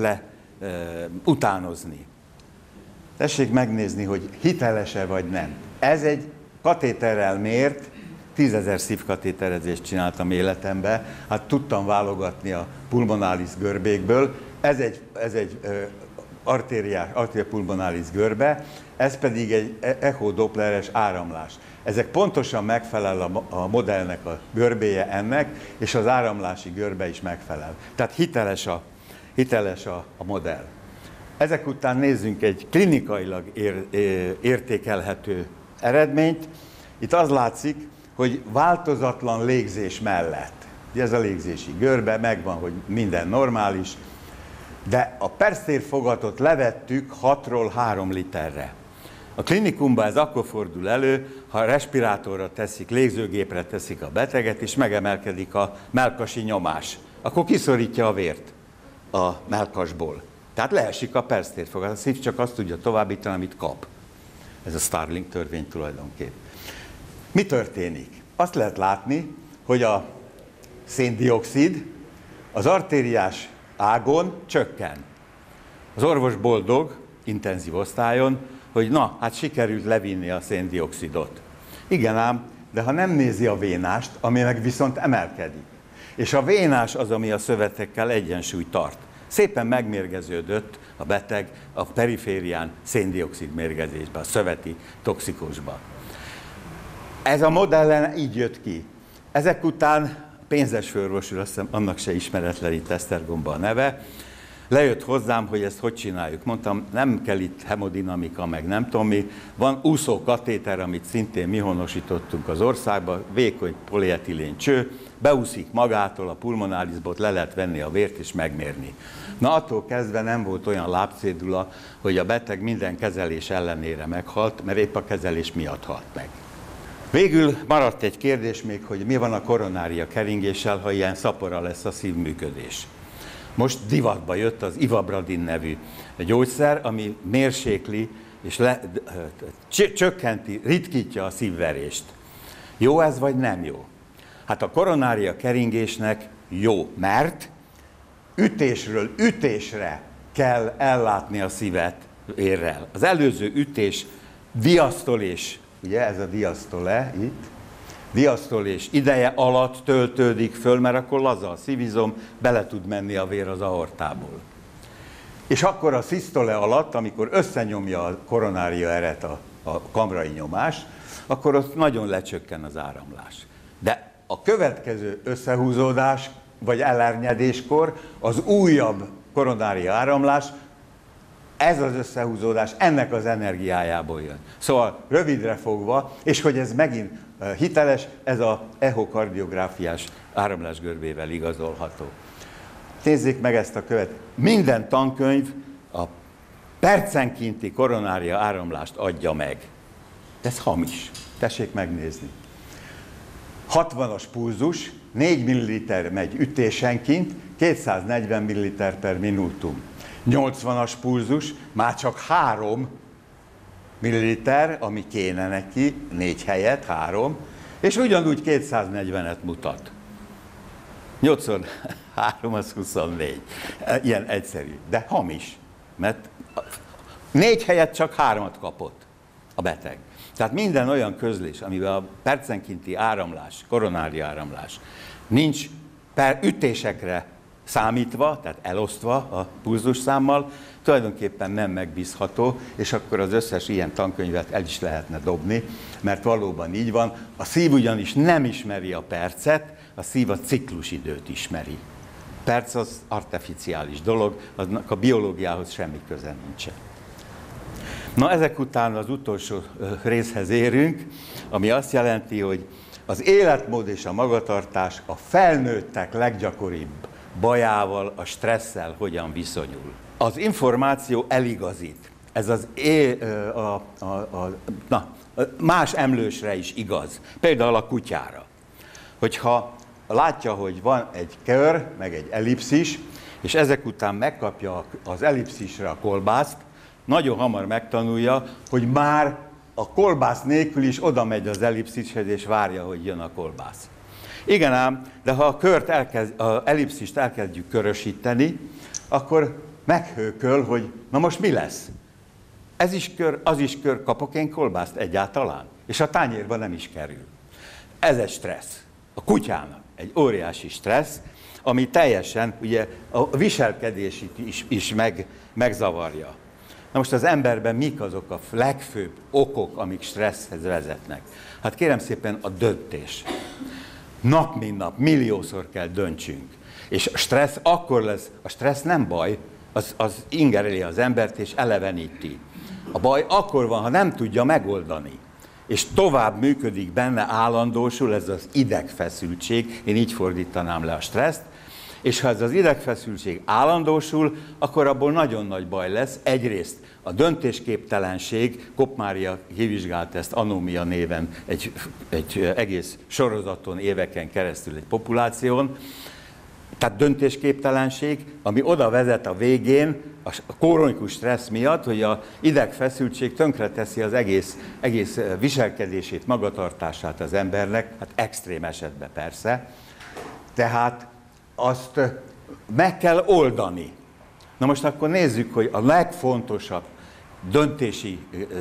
utánozni. Tessék megnézni, hogy hiteles-e vagy nem. Ez egy katéterrel mért, 10 000 szívkatéterezést csináltam életemben, hát tudtam válogatni a pulmonalis görbékből. Ez egy arteriapulmonalis görbe, ez pedig egy echodoppleres áramlás. Ezek pontosan megfelel a modellnek a görbéje ennek, és az áramlási görbe is megfelel. Tehát hiteles a modell. Ezek után nézzünk egy klinikailag értékelhető eredményt. Itt az látszik, hogy változatlan légzés mellett, ez a légzési görbe, megvan, hogy minden normális, de a perctérfogatot levettük 6-ról 3 literre. A klinikumban ez akkor fordul elő, ha respirátorra teszik, légzőgépre teszik a beteget, és megemelkedik a mellkasi nyomás. Akkor kiszorítja a vért a mellkasból. Tehát leesik a perctérfogat. A szív csak azt tudja továbbítani, amit kap. Ez a Starling törvény tulajdonképp. Mi történik? Azt lehet látni, hogy a széndioxid az artériás ágon csökken. Az orvos boldog, intenzív osztályon, hogy na, hát sikerült levinni a széndioxidot. Igen ám, de ha nem nézi a vénást, ami meg viszont emelkedik. És a vénás az, ami a szövetekkel egyensúlyt tart. Szépen megmérgeződött a beteg a periférián széndioxid mérgezésbe, a szöveti toxikusba. Ez a modellen így jött ki. Ezek után pénzes főorvos úr, azt hiszem, annak se ismeretlen itt Esztergomba a neve, lejött hozzám, hogy ezt hogy csináljuk. Mondtam, nem kell itt hemodinamika, meg nem tudom mi. Van úszó katéter, amit szintén mi honosítottunk az országba, vékony polietilén cső, beúszik magától a pulmonálisból, le lehet venni a vért és megmérni. Na, attól kezdve nem volt olyan lábcédula, hogy a beteg minden kezelés ellenére meghalt, mert épp a kezelés miatt halt meg. Végül maradt egy kérdés még, hogy mi van a koronária keringéssel, ha ilyen szapora lesz a szívműködés. Most divatba jött az Ivabradin nevű gyógyszer, ami mérsékli és csökkenti, ritkítja a szívverést. Jó ez, vagy nem jó? Hát a koronária keringésnek jó, mert ütésről ütésre kell ellátni a szívet vérrel. Az előző ütés diasztolés, ugye ez a diasztole itt, diasztolés ideje alatt töltődik föl, mert akkor laza a szívizom, bele tud menni a vér az aortából. És akkor a szisztole alatt, amikor összenyomja a koronária eret a kamrai nyomás, akkor ott nagyon lecsökken az áramlás. De a következő összehúzódás, vagy elárnyedéskor az újabb koronária áramlás, ez az összehúzódás ennek az energiájából jön. Szóval rövidre fogva, és hogy ez megint hiteles, ez az echokardiográfiás áramlásgörbével igazolható. Nézzék meg ezt a követ. Minden tankönyv a percenkénti koronária áramlást adja meg. Ez hamis. Tessék megnézni. 60-as pulzus, 4 ml megy ütésenként, 240 ml per minutum. 80-as pulzus, már csak 3 ml, ami kéne neki, 4 helyett 3, és ugyanúgy 240-et mutat. 8x3 az 24. Ilyen egyszerű, de hamis, mert 4 helyett csak 3-at kapott a beteg. Tehát minden olyan közlés, amivel a percenkénti áramlás, koronári áramlás nincs per ütésekre számítva, tehát elosztva a pulzusszámmal, tulajdonképpen nem megbízható, és akkor az összes ilyen tankönyvet el is lehetne dobni, mert valóban így van. A szív ugyanis nem ismeri a percet, a szív a ciklusidőt ismeri. Perc az artificiális dolog, aznak a biológiához semmi köze nincsen. Na, ezek után az utolsó részhez érünk, ami azt jelenti, hogy az életmód és a magatartás a felnőttek leggyakoribb bajával, a stresszel hogyan viszonyul. Az információ eligazít. Ez az más emlősre is igaz. Például a kutyára. Hogyha látja, hogy van egy kör, meg egy ellipszis, és ezek után megkapja az ellipszisre a kolbászt, nagyon hamar megtanulja, hogy már a kolbász nélkül is oda megy az ellipszishez, és várja, hogy jön a kolbász. Igen ám, de ha az ellipszist elkezdjük körösíteni, akkor meghőköl, hogy na most mi lesz? Ez is kör, az is kör, kapok én kolbászt egyáltalán? És a tányérba nem is kerül. Ez egy stressz. A kutyának egy óriási stressz, ami teljesen ugye a viselkedését is megzavarja. Na most az emberben mik azok a legfőbb okok, amik stresszhez vezetnek? Hát kérem szépen a döntés. Nap mint nap, milliószor kell döntsünk. És a stressz akkor lesz, a stressz nem baj, az ingereli az embert és eleveníti. A baj akkor van, ha nem tudja megoldani. És tovább működik benne, állandósul ez az idegfeszültség, én így fordítanám le a stresszt, és ha ez az idegfeszültség állandósul, akkor abból nagyon nagy baj lesz. Egyrészt a döntésképtelenség, Kopp Mária kivizsgált ezt Anómia néven egy egész sorozaton, éveken keresztül egy populáción, tehát döntésképtelenség, ami oda vezet a végén, a krónikus stressz miatt, hogy az idegfeszültség tönkreteszi az egész viselkedését, magatartását az embernek, hát extrém esetben persze, tehát azt meg kell oldani. Na most akkor nézzük, hogy a legfontosabb döntési,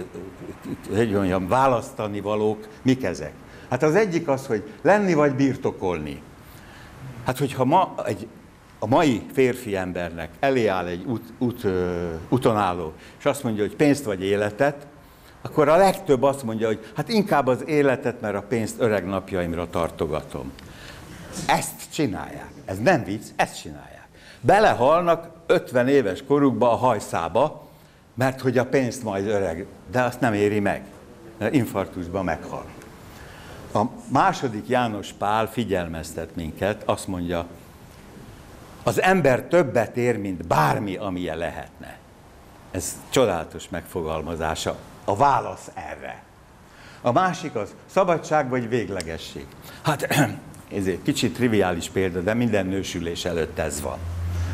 választani valók mik ezek. Hát az egyik az, hogy lenni vagy birtokolni. Hát hogyha a mai férfi embernek elé áll egy úton álló, és azt mondja, hogy pénzt vagy életet, akkor a legtöbb azt mondja, hogy hát inkább az életet, mert a pénzt öreg napjaimra tartogatom. Ezt csinálják. Ez nem vicc, ezt csinálják. Belehalnak 50 éves korukba a hajszába, mert hogy a pénzt majd öreg, de azt nem éri meg. Infarktusban meghal. A második János Pál figyelmeztet minket, azt mondja, az ember többet ér, mint bármi, amilyen lehetne. Ez csodálatos megfogalmazása. A válasz erre. A másik az szabadság vagy véglegesség. Hát ez egy kicsit triviális példa, de minden nősülés előtt ez van.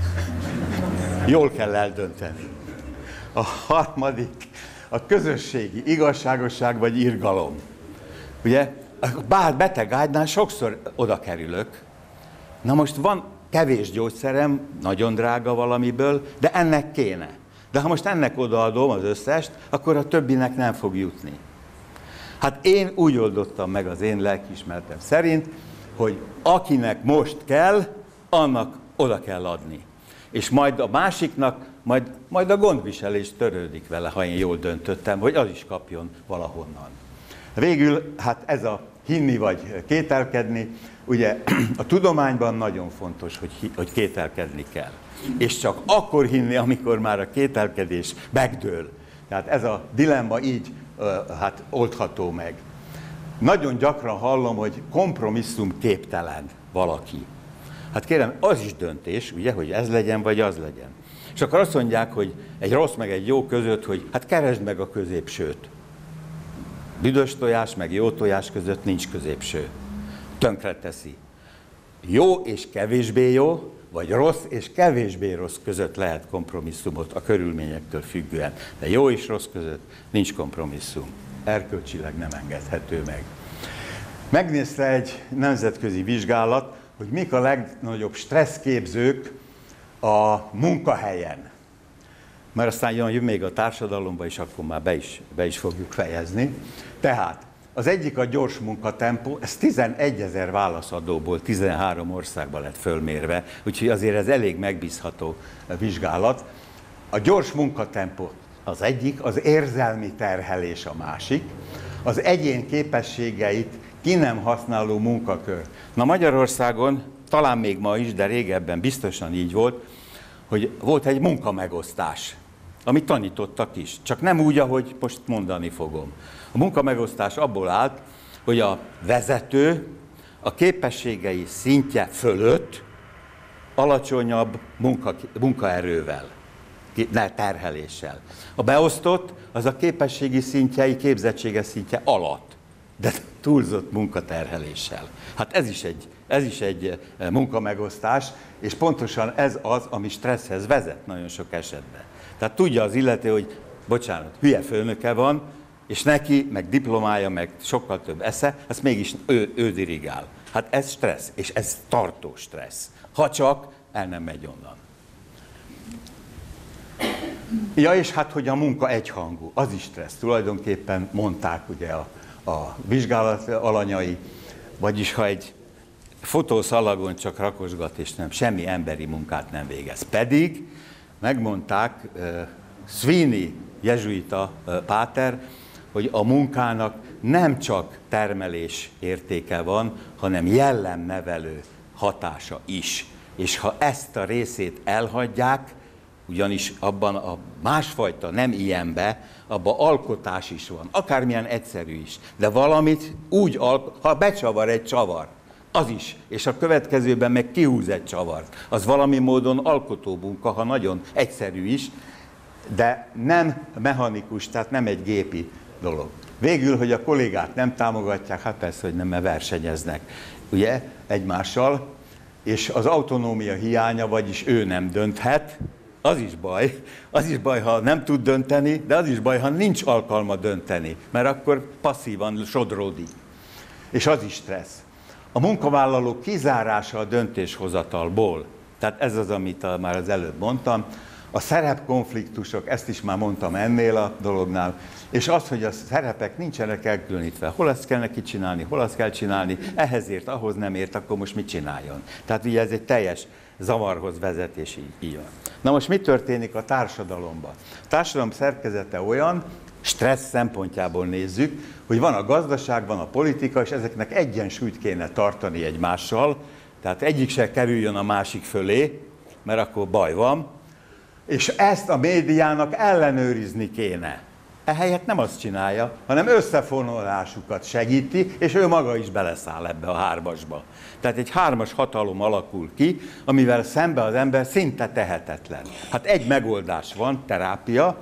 Jól kell eldönteni. A harmadik, a közösségi igazságosság vagy irgalom. Ugye, bár beteg ágynál sokszor oda kerülök. Na most van kevés gyógyszerem, nagyon drága valamiből, de ennek kéne. De ha most ennek odaadom az összest, akkor a többinek nem fog jutni. Hát én úgy oldottam meg az én lelkiismeretem szerint, hogy akinek most kell, annak oda kell adni. És majd a másiknak, majd a gondviselés törődik vele, ha én jól döntöttem, hogy az is kapjon valahonnan. Végül, hát ez a hinni vagy kételkedni, ugye a tudományban nagyon fontos, hogy kételkedni kell. És csak akkor hinni, amikor már a kételkedés megdől. Tehát ez a dilemma így hát oldható meg. Nagyon gyakran hallom, hogy kompromisszum képtelen valaki. Hát kérem, az is döntés, ugye, hogy ez legyen, vagy az legyen. És akkor azt mondják, hogy egy rossz meg egy jó között, hogy hát keresd meg a középsőt. Büdös tojás meg jó tojás között nincs középső. tönkreteszi. Jó és kevésbé jó, vagy rossz és kevésbé rossz között lehet kompromisszumot a körülményektől függően. De jó és rossz között nincs kompromisszum. Erkölcsileg nem engedhető meg. Megnézte egy nemzetközi vizsgálat, hogy mik a legnagyobb stresszképzők a munkahelyen. Mert aztán jön még a társadalomba, és akkor már be is fogjuk fejezni. Tehát az egyik a gyors munkatempó, ez 11 000 válaszadóból 13 országban lett fölmérve, úgyhogy azért ez elég megbízható vizsgálat. A gyors munkatempó az egyik, az érzelmi terhelés a másik, az egyén képességeit ki nem használó munkakör. Na Magyarországon, talán még ma is, de régebben biztosan így volt, hogy volt egy munkamegosztás, amit tanítottak is, csak nem úgy, ahogy most mondani fogom. A munkamegosztás abból állt, hogy a vezető a képességei szintje fölött alacsonyabb munkaerővel, terheléssel. A beosztott az a képességi szintjei, képzettsége szintje alatt, de túlzott munkaterheléssel. Hát ez is egy munkamegosztás, és pontosan ez az, ami stresszhez vezet nagyon sok esetben. Tehát tudja az illető, hogy bocsánat, hülye főnöke van, és neki, meg diplomája, meg sokkal több esze, ezt mégis ő dirigál. Hát ez stressz, és ez tartó stressz, ha csak el nem megy onnan. Ja, és hát, hogy a munka egyhangú, az is stressz. Tulajdonképpen mondták ugye a vizsgálat alanyai, vagyis ha egy fotószalagon csak rakosgat, és nem, semmi emberi munkát nem végez. Pedig megmondták Sweeney jezsuita páter, hogy a munkának nem csak termelés értéke van, hanem jellemnevelő hatása is. És ha ezt a részét elhagyják, ugyanis abban a másfajta, nem ilyenbe, abban alkotás is van, akármilyen egyszerű is, de valamit úgy, ha becsavar egy csavar, az is, és a következőben meg kihúz egy csavart, az valami módon alkotó munka, ha nagyon egyszerű is, de nem mechanikus, tehát nem egy gépi dolog. Végül, hogy a kollégák nem támogatják, hát persze, hogy nem, mert versenyeznek, ugye, egymással, és az autonómia hiánya, vagyis ő nem dönthet, az is baj, ha nem tud dönteni, de az is baj, ha nincs alkalma dönteni, mert akkor passzívan sodródik. És az is stressz. A munkavállaló kizárása a döntéshozatalból, tehát ez az, amit már az előbb mondtam, a szerepkonfliktusok, ezt is már mondtam ennél a dolognál, és az, hogy a szerepek nincsenek elkülönítve. Hol ezt kell neki csinálni, hol azt kell csinálni, ehhez ért, ahhoz nem ért, akkor most mit csináljon? Tehát ugye ez egy teljes zavarhoz vezet, és így van. Na most mi történik a társadalomban? A társadalom szerkezete olyan, stressz szempontjából nézzük, hogy van a gazdaság, van a politika, és ezeknek egyensúlyt kéne tartani egymással, tehát egyik se kerüljön a másik fölé, mert akkor baj van, és ezt a médiának ellenőrizni kéne. Ehelyett nem azt csinálja, hanem összefonolásukat segíti, és ő maga is beleszáll ebbe a hármasba. Tehát egy hármas hatalom alakul ki, amivel szembe az ember szinte tehetetlen. Hát egy megoldás van, terápia,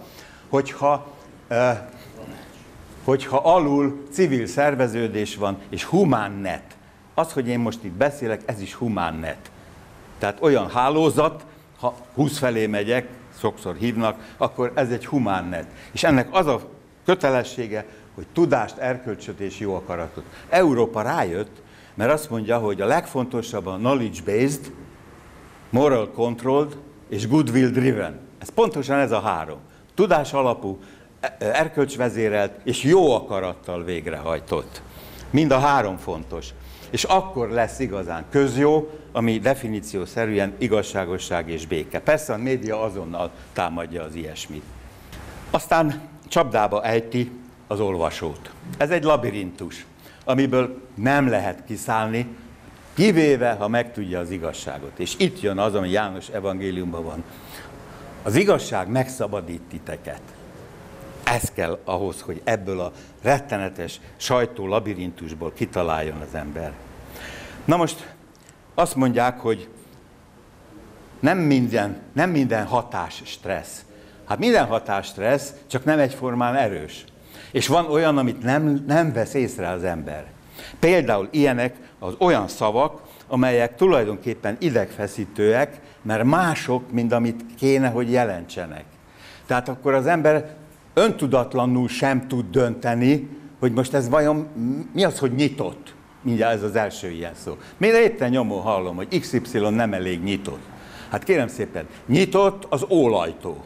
hogyha alul civil szerveződés van, és humán net. Az, hogy én most itt beszélek, ez is humán net. Tehát olyan hálózat, ha 20 felé megyek, sokszor hívnak, akkor ez egy humán net. És ennek az a kötelessége, hogy tudást, erkölcsöt és jó akaratot. Európa rájött, mert azt mondja, hogy a legfontosabb a knowledge-based, moral controlled és goodwill driven. Ez pontosan ez a három. Tudás alapú, erkölcsvezérelt és jó akarattal végrehajtott. Mind a három fontos. És akkor lesz igazán közjó, ami definíciószerűen igazságosság és béke. Persze a média azonnal támadja az ilyesmit. Aztán csapdába ejti az olvasót. Ez egy labirintus, amiből nem lehet kiszállni, kivéve, ha megtudja az igazságot. És itt jön az, ami János evangéliumban van. Az igazság megszabadít titeket. Ez kell ahhoz, hogy ebből a rettenetes sajtó labirintusból kitaláljon az ember. Na most azt mondják, hogy nem minden hatás stressz. Hát minden hatás stressz, csak nem egyformán erős. És van olyan, amit nem vesz észre az ember. Például ilyenek az olyan szavak, amelyek tulajdonképpen idegfeszítőek, mert mások, mint amit kéne, hogy jelentsenek. Tehát akkor az ember öntudatlanul sem tud dönteni, hogy most ez vajon mi az, hogy nyitott. Mindjárt ez az első ilyen szó. Mire éppen nyomon hallom, hogy XY nem elég nyitott. Hát kérem szépen, nyitott az ólajtó,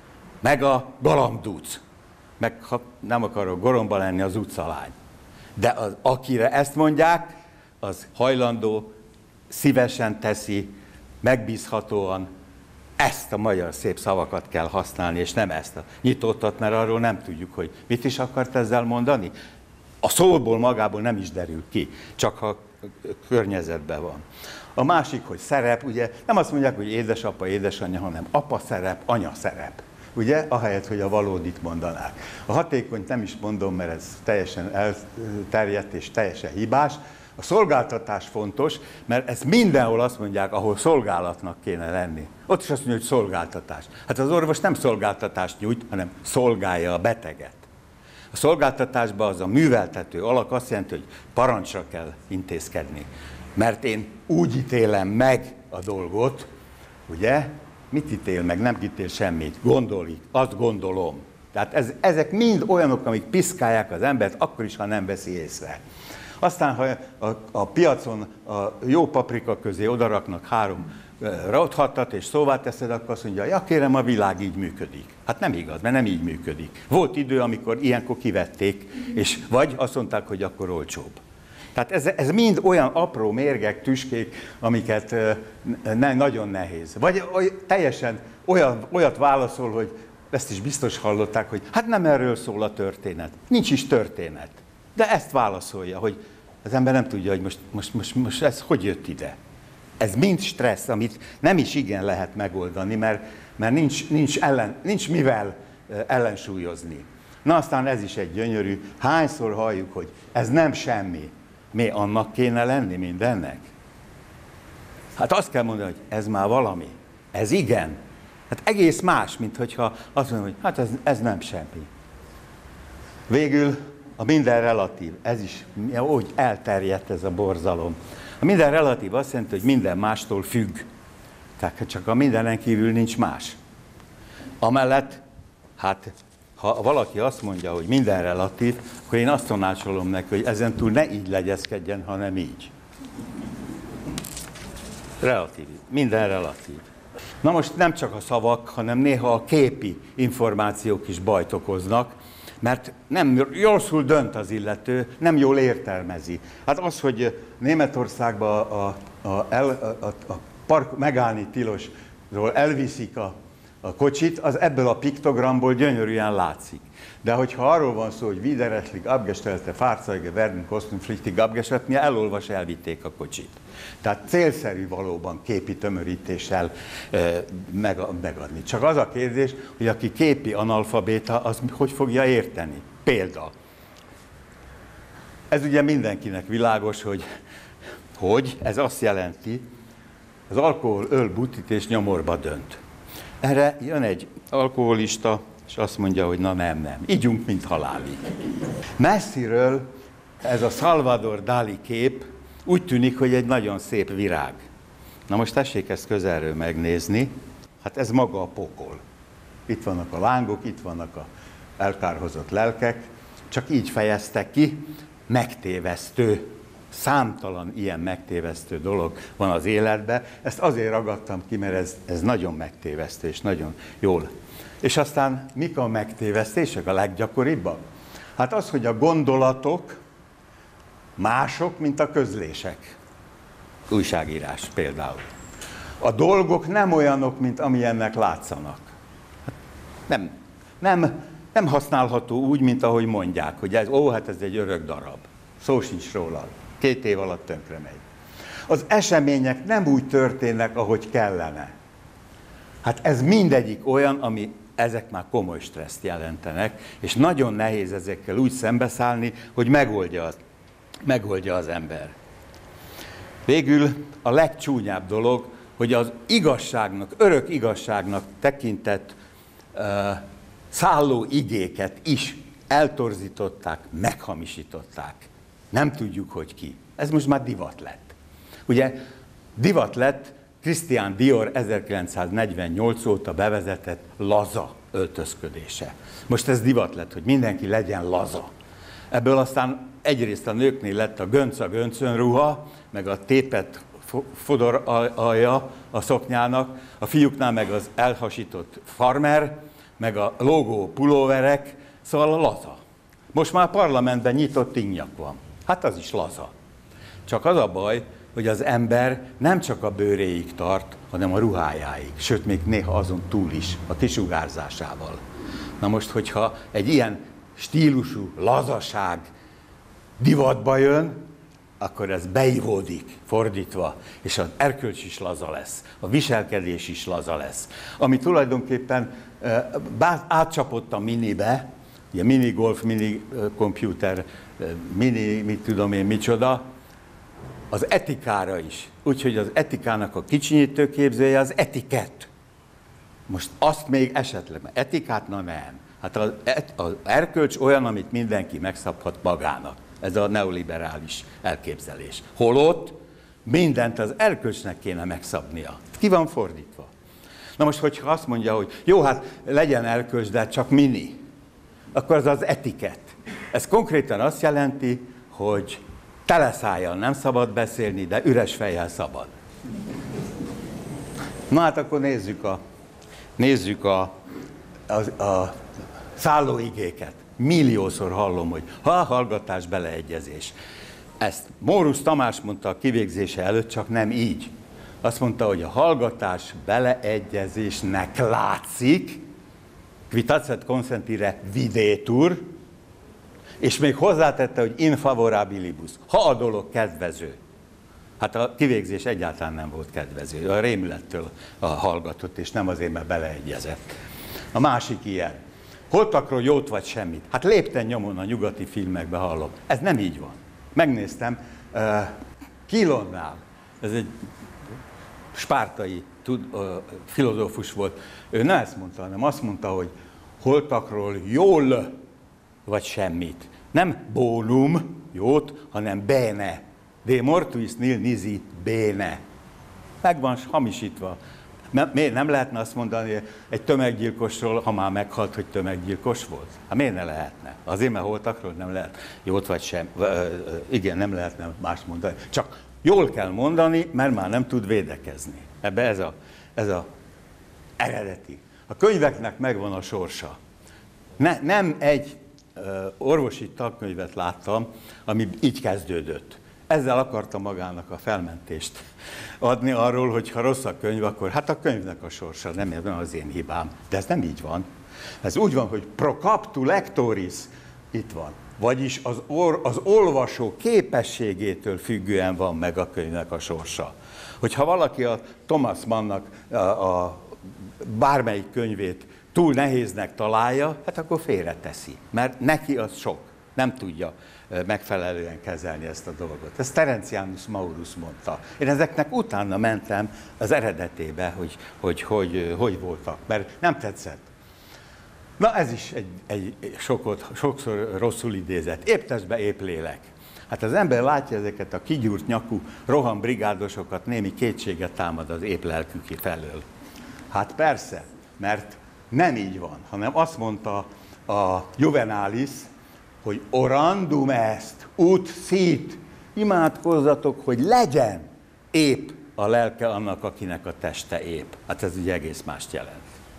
meg a galambduc, meg ha nem akarok goromba lenni, az utcalány. De az, akire ezt mondják, az hajlandó, szívesen teszi, megbízhatóan, ezt a magyar szép szavakat kell használni, és nem ezt a nyitottat, mert arról nem tudjuk, hogy mit is akart ezzel mondani. A szóból magából nem is derül ki, csak ha környezetben van. A másik, hogy szerep, ugye nem azt mondják, hogy édesapa, édesanyja, hanem apa szerep, anya szerep. Ugye, ahelyett, hogy a valódit mondanák. A hatékonyt nem is mondom, mert ez teljesen elterjedt és teljesen hibás. A szolgáltatás fontos, mert ezt mindenhol azt mondják, ahol szolgálatnak kéne lenni. Ott is azt mondja, hogy szolgáltatás. Hát az orvos nem szolgáltatást nyújt, hanem szolgálja a beteget. A szolgáltatásban az a műveltető alak azt jelenti, hogy parancsra kell intézkedni. Mert én úgy ítélem meg a dolgot, ugye? Mit ítél meg? Nem ítél semmit. Gondolik. Azt gondolom. Tehát ezek mind olyanok, amik piszkálják az embert, akkor is, ha nem veszi észre. Aztán, ha a piacon a jó paprika közé odaraknak 3 rauthattat, és szóvá teszed, akkor azt mondja, ja kérem, a világ így működik. Hát nem igaz, mert nem így működik. Volt idő, amikor ilyenkor kivették, és vagy azt mondták, hogy akkor olcsóbb. Tehát ez mind olyan apró mérgek, tüskék, amiket nagyon nehéz. Vagy teljesen olyat válaszol, hogy ezt is biztos hallották, hogy hát nem erről szól a történet. Nincs is történet. De ezt válaszolja, hogy az ember nem tudja, hogy most ez hogy jött ide. Ez mind stressz, amit nem is igen lehet megoldani, mert nincs mivel ellensúlyozni. Na aztán ez is egy gyönyörű, hányszor halljuk, hogy ez nem semmi. Mi annak kéne lenni mindennek? Hát azt kell mondani, hogy ez már valami. Ez igen. Hát egész más, mint hogyha azt mondom, hogy hát ez nem semmi. Végül a minden relatív, ez is úgy elterjedt ez a borzalom. A minden relatív azt jelenti, hogy minden mástól függ. Tehát csak a mindenen kívül nincs más. Amellett, hát ha valaki azt mondja, hogy minden relatív, akkor én azt tanácsolom neki, hogy ezentúl ne így legyezkedjen, hanem így. Relatív. Minden relatív. Na most nem csak a szavak, hanem néha a képi információk is bajt okoznak, mert nem rosszul dönt az illető, nem jól értelmezi. Hát az, hogy Németországban a park megállni tilosról elviszik a kocsit, az ebből a piktogramból gyönyörűen látszik. De hogyha arról van szó, hogy widerrechtlich abgestellte Fahrzeuge werden kostenpflichtig abgeschafft, elolvas, elvitték a kocsit. Tehát célszerű valóban képi tömörítéssel megadni. Csak az a kérdés, hogy aki képi analfabéta, az hogy fogja érteni. Példa. Ez ugye mindenkinek világos, hogy ez azt jelenti, az alkohol öl, butít és nyomorba dönt. Erre jön egy alkoholista, és azt mondja, hogy na nem, ígyunk, mint halálig. Messziről ez a Salvador Dali kép úgy tűnik, hogy egy nagyon szép virág. Na most tessék ezt közelről megnézni, hát ez maga a pokol. Itt vannak a lángok, itt vannak a elkárhozott lelkek, csak így fejezte ki, megtévesztő. Számtalan ilyen megtévesztő dolog van az életben. Ezt azért ragadtam ki, mert ez nagyon megtévesztő, és nagyon jól. És aztán mik a megtévesztések a leggyakoribbak? Hát az, hogy a gondolatok mások, mint a közlések. Újságírás például. A dolgok nem olyanok, mint amilyennek látszanak. Nem használható úgy, mint ahogy mondják, hogy hát ez egy örök darab. Szó sincs róla. 2 év alatt tönkre megy. Az események nem úgy történnek, ahogy kellene. Hát ez mindegyik olyan, ami ezek már komoly stresszt jelentenek, és nagyon nehéz ezekkel úgy szembeszállni, hogy megoldja az ember. Végül a legcsúnyább dolog, hogy az igazságnak, örök igazságnak tekintett szálló igéket is eltorzították, meghamisították. Nem tudjuk, hogy ki. Ez most már divat lett. Ugye divat lett Christian Dior 1948 óta bevezetett laza öltözködése. Most ez divat lett, hogy mindenki legyen laza. Ebből aztán egyrészt a nőknél lett a göncön ruha, meg a tépet fodor alja a szoknyának, a fiúknál meg az elhasított farmer, meg a logó pulóverek, szóval a laza. Most már a parlamentben nyitott innyak van. Hát az is laza. Csak az a baj, hogy az ember nem csak a bőréig tart, hanem a ruhájáig, sőt még néha azon túl is, a kisugárzásával. Na most, hogyha egy ilyen stílusú lazaság divatba jön, akkor ez beivódik, fordítva, és az erkölcs is laza lesz, a viselkedés is laza lesz. Ami tulajdonképpen átcsapott a minibe, ugye mini golf, mini komputer, mini mit tudom én micsoda, az etikára is. Úgyhogy az etikának a kicsinyítő képzője az etikett. Most azt még esetleg, mert etikát, na nem. Hát az erkölcs olyan, amit mindenki megszabhat magának. Ez a neoliberális elképzelés. Holott mindent az erkölcsnek kéne megszabnia. Ki van fordítva? Na most, hogyha azt mondja, hogy jó, hát legyen erkölcs, de csak mini, akkor az az etikett. Ez konkrétan azt jelenti, hogy teleszájjal nem szabad beszélni, de üres fejjel szabad. Na hát akkor nézzük a szállóigéket. Milliószor hallom, hogy hallgatás, beleegyezés. Ezt Mórusz Tamás mondta a kivégzése előtt, csak nem így. Azt mondta, hogy a hallgatás beleegyezésnek látszik, quitacet consentire videtur, és még hozzátette, hogy in favorabilibus, ha a dolog kedvező. Hát a kivégzés egyáltalán nem volt kedvező, a rémülettől hallgatott, és nem azért, mert beleegyezett. A másik ilyen, holtakról jót vagy semmit. Hát lépten nyomon a nyugati filmekben hallom. Ez nem így van. Megnéztem, Kilonnál, ez egy spártai filozófus volt, ő nem ezt mondta, hanem azt mondta, hogy holtakról jól vagy semmit. Nem bonum, jót, hanem bene. De mortuis nil nisi bene. Meg van hamisítva. Miért nem lehetne azt mondani egy tömeggyilkosról, ha már meghalt, hogy tömeggyilkos volt? Hát miért ne lehetne? Azért, mert holtakról nem lehet jót vagy sem. Igen, nem lehetne mást mondani. Csak jól kell mondani, mert már nem tud védekezni. Ebbe ez a eredeti. A könyveknek megvan a sorsa. Nem egy orvosi tankönyvet láttam, ami így kezdődött. Ezzel akarta magának a felmentést adni arról, hogy ha rossz a könyv, akkor hát a könyvnek a sorsa, nem az én hibám. De ez nem így van. Ez úgy van, hogy pro captu lectoris itt van. Vagyis az olvasó képességétől függően van meg a könyvnek a sorsa. Hogyha valaki a Thomas Mannnak a bármelyik könyvét túl nehéznek találja, hát akkor félreteszi, mert neki az sok, nem tudja megfelelően kezelni ezt a dolgot. Ezt Terentianus Maurus mondta. Én ezeknek utána mentem az eredetébe, hogy voltak, mert nem tetszett. Na ez is egy sokszor rosszul idézett. Épp testbe, épp lélek. Hát az ember látja ezeket a kigyúrt nyakú rohambrigádosokat, némi kétséget támad az épp lelkük felől. Hát persze, mert nem így van, hanem azt mondta a Juvenalis, hogy orandum est, ut sit, imádkozzatok, hogy legyen épp a lelke annak, akinek a teste épp. Hát ez ugye egész mást jelent.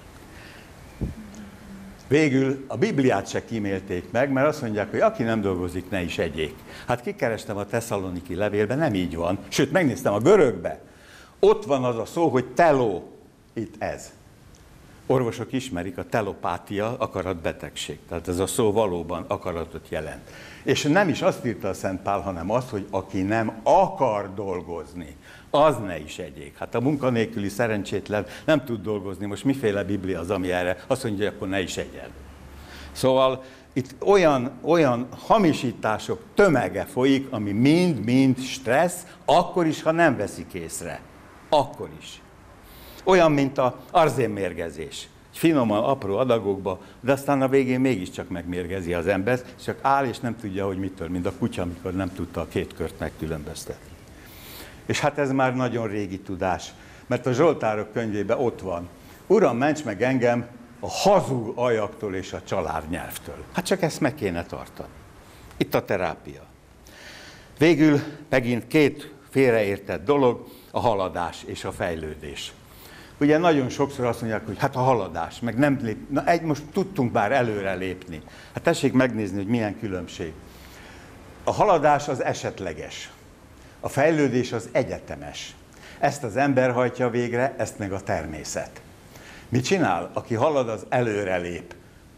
Végül a Bibliát se kímélték meg, mert azt mondják, hogy aki nem dolgozik, ne is egyék. Hát kikerestem a Tesszaloniki levélben, nem így van. Sőt, megnéztem a görögbe. Ott van az a szó, hogy teló. Itt ez. Orvosok ismerik, a telopátia, akaratbetegség. Tehát ez a szó valóban akaratot jelent. És nem is azt írta a Szent Pál, hanem azt, hogy aki nem akar dolgozni, az ne is egyék. Hát a munkanélküli szerencsétlen nem tud dolgozni. Most miféle Biblia az, ami erre azt mondja, hogy akkor ne is egyen. Szóval itt olyan hamisítások tömege folyik, ami mind-mind stressz, akkor is, ha nem veszik észre. Akkor is. Olyan, mint az arzénmérgezés. finoman, apró adagokba, de aztán a végén mégiscsak megmérgezi az embert, csak áll és nem tudja, hogy mitől, mint a kutya, amikor nem tudta a két kört megkülönböztetni. És hát ez már nagyon régi tudás, mert a Zsoltárok könyvében ott van. Uram, ments meg engem a hazug ajaktól és a család nyelvtől. Hát csak ezt meg kéne tartani. Itt a terápia. Végül megint két félreértett dolog, a haladás és a fejlődés. Ugye nagyon sokszor azt mondják, hogy hát a haladás, meg nem lép, most tudtunk bár előre lépni. Hát tessék megnézni, hogy milyen különbség. A haladás az esetleges, a fejlődés az egyetemes. Ezt az ember hajtja végre, ezt meg a természet. Mit csinál? Aki halad, az előre lép.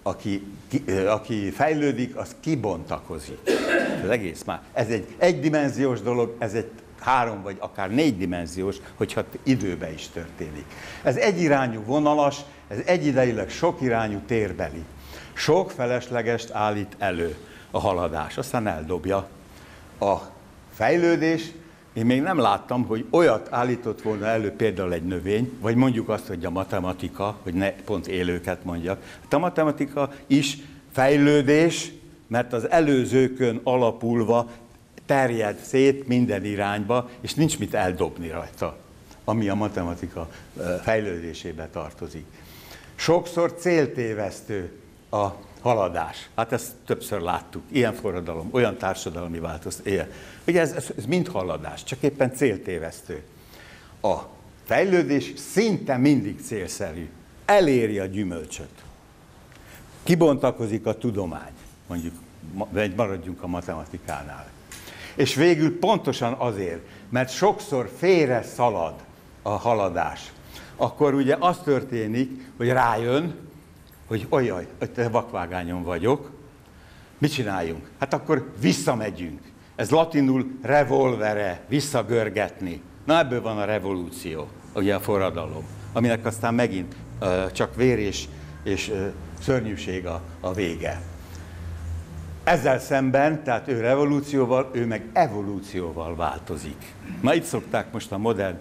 Aki fejlődik, az kibontakozik. Ez egész már. Ez egy egydimenziós dolog, ez egy 3 vagy akár 4 dimenziós, hogyha időben is történik. Ez egyirányú vonalas, ez egyidejileg sokirányú térbeli. Sok feleslegest állít elő a haladás, aztán eldobja. A fejlődés, én még nem láttam, hogy olyat állított volna elő például egy növény, vagy mondjuk azt, hogy a matematika, hogy ne pont élőket mondjak. Hát a matematika is fejlődés, mert az előzőkön alapulva terjed szét minden irányba, és nincs mit eldobni rajta, ami a matematika fejlődésébe tartozik. Sokszor céltévesztő a haladás. Hát ezt többször láttuk. Ilyen forradalom, olyan társadalmi változás. Ugye ez mind haladás, csak éppen céltévesztő. A fejlődés szinte mindig célszerű. Eléri a gyümölcsöt. Kibontakozik a tudomány, mondjuk, maradjunk a matematikánál. És végül pontosan azért, mert sokszor félre szalad a haladás. Akkor ugye az történik, hogy rájön, hogy ojjaj, te vakvágányon vagyok, mit csináljunk? Hát akkor visszamegyünk. Ez latinul revolvere, visszagörgetni. Na ebből van a revolúció, ugye a forradalom, aminek aztán megint csak vér és szörnyűség a vége. Ezzel szemben, tehát ő revolúcióval, ő meg evolúcióval változik. Na itt szokták most a modern,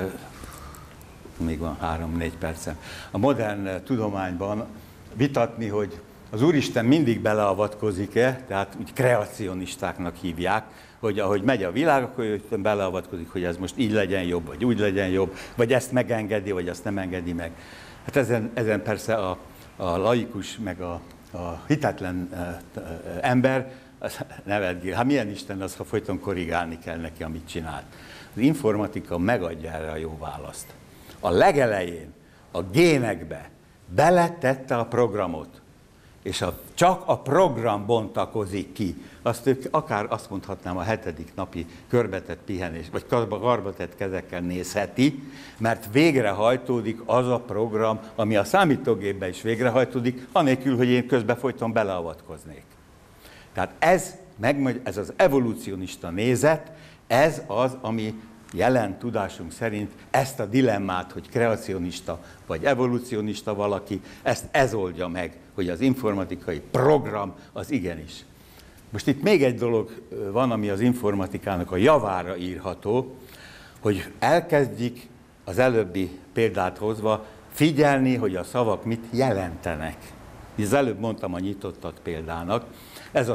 még van 3-4 percem, a modern tudományban vitatni, hogy az Úristen mindig beleavatkozik-e, tehát úgy kreacionistáknak hívják, hogy ahogy megy a világ, akkor ő beleavatkozik, hogy ez most így legyen jobb, vagy úgy legyen jobb, vagy ezt megengedi, vagy azt nem engedi meg. Hát ezen persze a laikus, meg a hitetlen ember nevetgél. Hát milyen Isten az, ha folyton korrigálni kell neki, amit csinált. Az informatika megadja erre a jó választ. A legelején, a génekbe beletette a programot, és csak a program bontakozik ki. Azt ők akár azt mondhatnám a 7. napi körbetett pihenés, vagy karbatett kezekkel nézheti, mert végrehajtódik az a program, ami a számítógépben is végrehajtódik, anélkül, hogy én közben folyton beleavatkoznék. Tehát ez az evolúcionista nézet, ez az, ami jelen tudásunk szerint ezt a dilemmát, hogy kreacionista vagy evolúcionista valaki, ez oldja meg, hogy az informatikai program az igenis. Most itt még egy dolog van, ami az informatikának a javára írható, hogy elkezdjük az előbbi példát hozva figyelni, hogy a szavak mit jelentenek. Az előbb mondtam a nyitottat példának. Ez a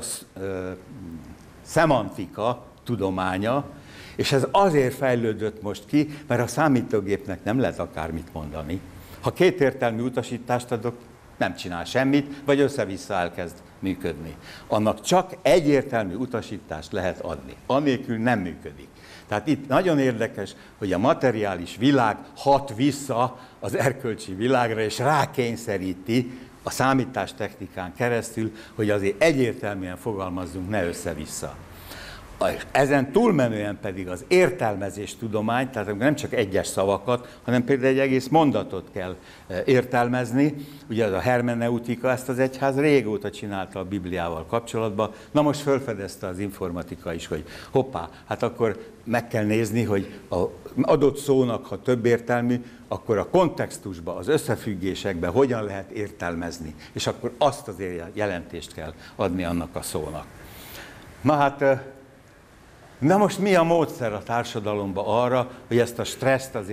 szemantika tudománya, és ez azért fejlődött most ki, mert a számítógépnek nem lehet akármit mondani. Ha kétértelmű utasítást adok, nem csinál semmit, vagy össze-vissza elkezd működni. Annak csak egyértelmű utasítást lehet adni. Anélkül nem működik. Tehát itt nagyon érdekes, hogy a materiális világ hat vissza az erkölcsi világra, és rákényszeríti a számítástechnikán keresztül, hogy azért egyértelműen fogalmazzunk, ne össze-vissza. Ezen túlmenően pedig az értelmezés tudomány, tehát nem csak egyes szavakat, hanem például egy egész mondatot kell értelmezni. Ugye az a hermeneutika, ezt az egyház régóta csinálta a Bibliával kapcsolatban. Na most felfedezte az informatika is, hogy hoppá, hát akkor meg kell nézni, hogy az adott szónak, ha több értelmű, akkor a kontextusban, az összefüggésekben hogyan lehet értelmezni. És akkor azt az jelentést kell adni annak a szónak. Na hát, na most mi a módszer a társadalomban arra, hogy ezt a stresszt azért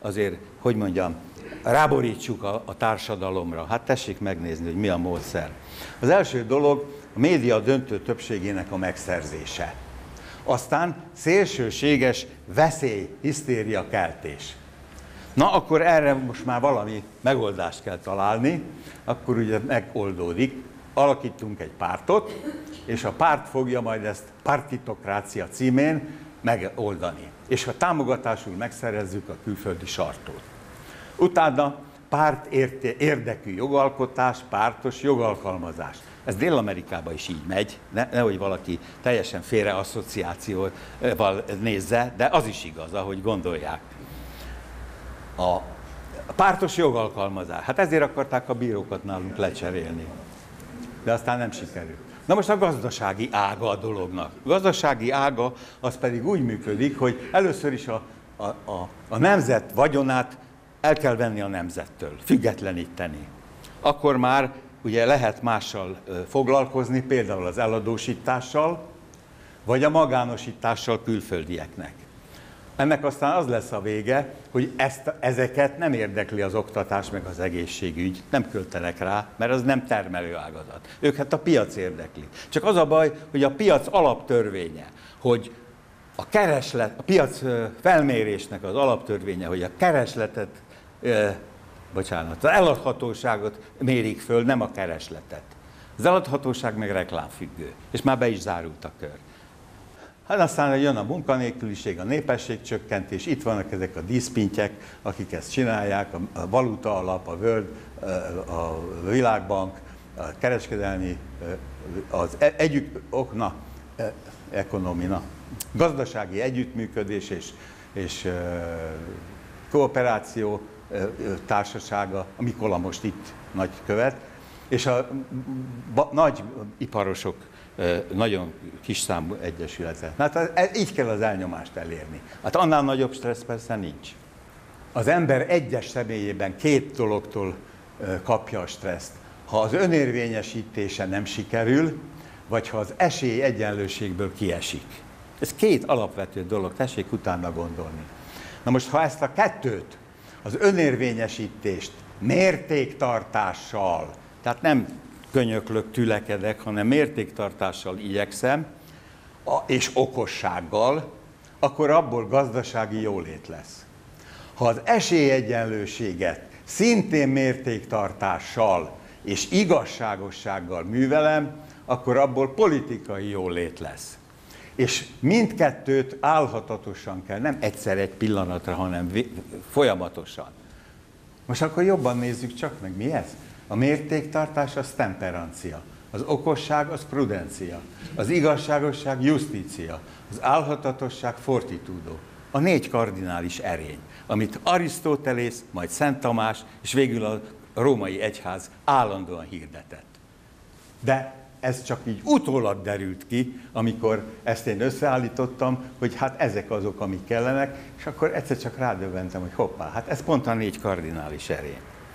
azért, hogy mondjam, ráborítsuk a társadalomra. Hát tessék megnézni, hogy mi a módszer. Az első dolog a média döntő többségének a megszerzése. Aztán szélsőséges veszély, hisztéria keltés. Na, akkor erre most már valami megoldást kell találni, akkor ugye megoldódik, alakítunk egy pártot, és a párt fogja majd ezt partitokrácia címén megoldani. És ha támogatásul megszerezzük a külföldi sartót. Utána párt érdekű jogalkotás, pártos jogalkalmazás. Ez Dél-Amerikában is így megy, nehogy valaki teljesen félre asszociációval nézze, de az is igaz, ahogy gondolják. A pártos jogalkalmazás. Hát ezért akarták a bírókat nálunk lecserélni. De aztán nem sikerült. Na most a gazdasági ága a dolognak. A gazdasági ága az pedig úgy működik, hogy először is a nemzet vagyonát el kell venni a nemzettől, függetleníteni. Akkor már ugye lehet mással foglalkozni, például az eladósítással, vagy a magánosítással külföldieknek. Ennek aztán az lesz a vége, hogy ezeket nem érdekli az oktatás meg az egészségügy, nem költenek rá, mert az nem termelő ágazat. Őket a piac érdekli. Csak az a baj, hogy a piac alaptörvénye, hogy a piac felmérésnek az alaptörvénye, hogy a keresletet, az eladhatóságot mérik föl, nem a keresletet. Az eladhatóság meg reklámfüggő, és már be is zárult a kör. Hát aztán jön a munkanélküliség, a népességcsökkentés, itt vannak ezek a díszpintyek, akik ezt csinálják, a Valuta Alap, a World, a Világbank, a kereskedelmi, az gazdasági együttműködés és kooperáció társasága, a Mikola most itt nagykövet, és a nagy iparosok nagyon kis számú egyesülete. Hát így kell az elnyomást elérni. Hát annál nagyobb stressz persze nincs. Az ember egyes személyében két dologtól kapja a stresszt. Ha az önérvényesítése nem sikerül, vagy ha az esélyegyenlőségből kiesik. Ez két alapvető dolog, tessék utána gondolni. Na most, ha ezt a kettőt, az önérvényesítést mértéktartással, tehát nem könyöklök, tülekedek, hanem mértéktartással igyekszem, és okossággal, akkor abból gazdasági jólét lesz. Ha az esélyegyenlőséget szintén mértéktartással és igazságossággal művelem, akkor abból politikai jólét lesz. És mindkettőt álhatatosan kell, nem egyszer egy pillanatra, hanem folyamatosan. Most akkor jobban nézzük csak meg, mi ez? A mértéktartás az temperancia, az okosság az prudencia, az igazságosság justícia, az álhatatosság fortitudo. A 4 kardinális erény, amit Arisztotelész, majd Szent Tamás, és végül a római egyház állandóan hirdetett. De ez csak így utólag derült ki, amikor ezt én összeállítottam, hogy hát ezek azok, amik kellenek, és akkor egyszer csak rádöbbentem, hogy hoppá, hát ez pont a 4 kardinális erény.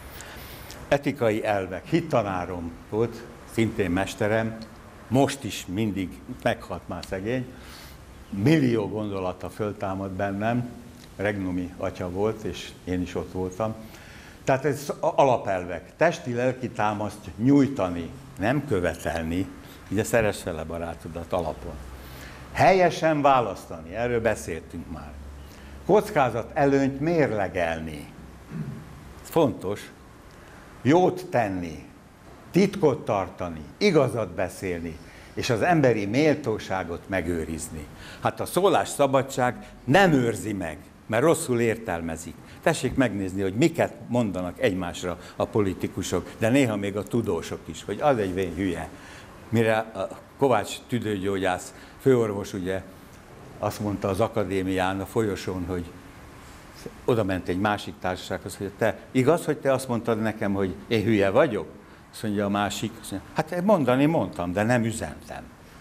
Etikai elvek. Hittanárom volt, szintén mesterem, most is mindig meghalt már szegény, millió gondolata föltámad bennem, Regnumi atya volt, és én is ott voltam. Tehát ez alapelvek. Testi-lelki támaszt nyújtani, nem követelni, ugye szeress fel a barátodat alapon. Helyesen választani, erről beszéltünk már. Kockázat előnyt mérlegelni. Ez fontos. Jót tenni, titkot tartani, igazat beszélni, és az emberi méltóságot megőrizni. Hát a szólásszabadság nem őrzi meg, mert rosszul értelmezik. Tessék megnézni, hogy miket mondanak egymásra a politikusok, de néha még a tudósok is, hogy az egy vén hülye. Mire a Kovács tüdőgyógyász főorvos ugye azt mondta az akadémián, a folyosón, hogy oda ment egy másik társasághoz, hogy te, igaz, hogy te azt mondtad nekem, hogy én hülye vagyok? Azt mondja a másik, azt mondja, hát mondani mondtam, de nem üzentem.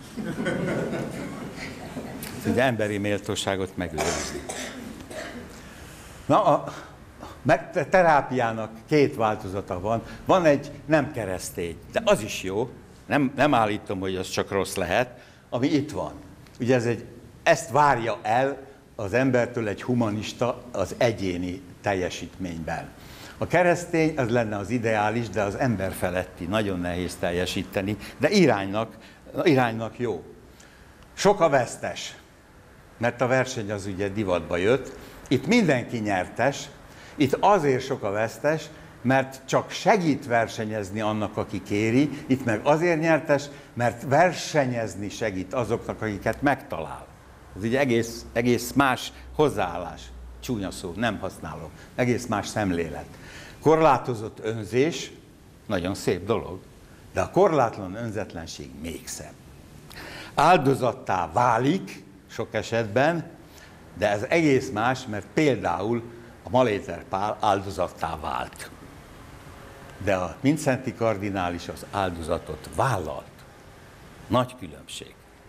Ugye emberi méltóságot megőrizni. Na, a terápiának 2 változata van. Van egy nem keresztény, de az is jó, nem állítom, hogy az csak rossz lehet, ami itt van. Ugye ezt várja el az embertől egy humanista, az egyéni teljesítményben. A keresztény az lenne az ideális, de az ember feletti, nagyon nehéz teljesíteni, de iránynak jó. Sok a vesztes, mert a verseny az ugye divatba jött. Itt mindenki nyertes, itt azért sok a vesztes, mert csak segít versenyezni annak, aki kéri, itt meg azért nyertes, mert versenyezni segít azoknak, akiket megtalál. Ez ugye egész más hozzáállás. Csúnya szó, nem használom. Egész más szemlélet. Korlátozott önzés, nagyon szép dolog, de a korlátlan önzetlenség még szebb. Áldozattá válik sok esetben, de ez egész más, mert például a Maléter Pál áldozattá vált. De a Mindszenty kardinális az áldozatot vállalt. Nagy különbség.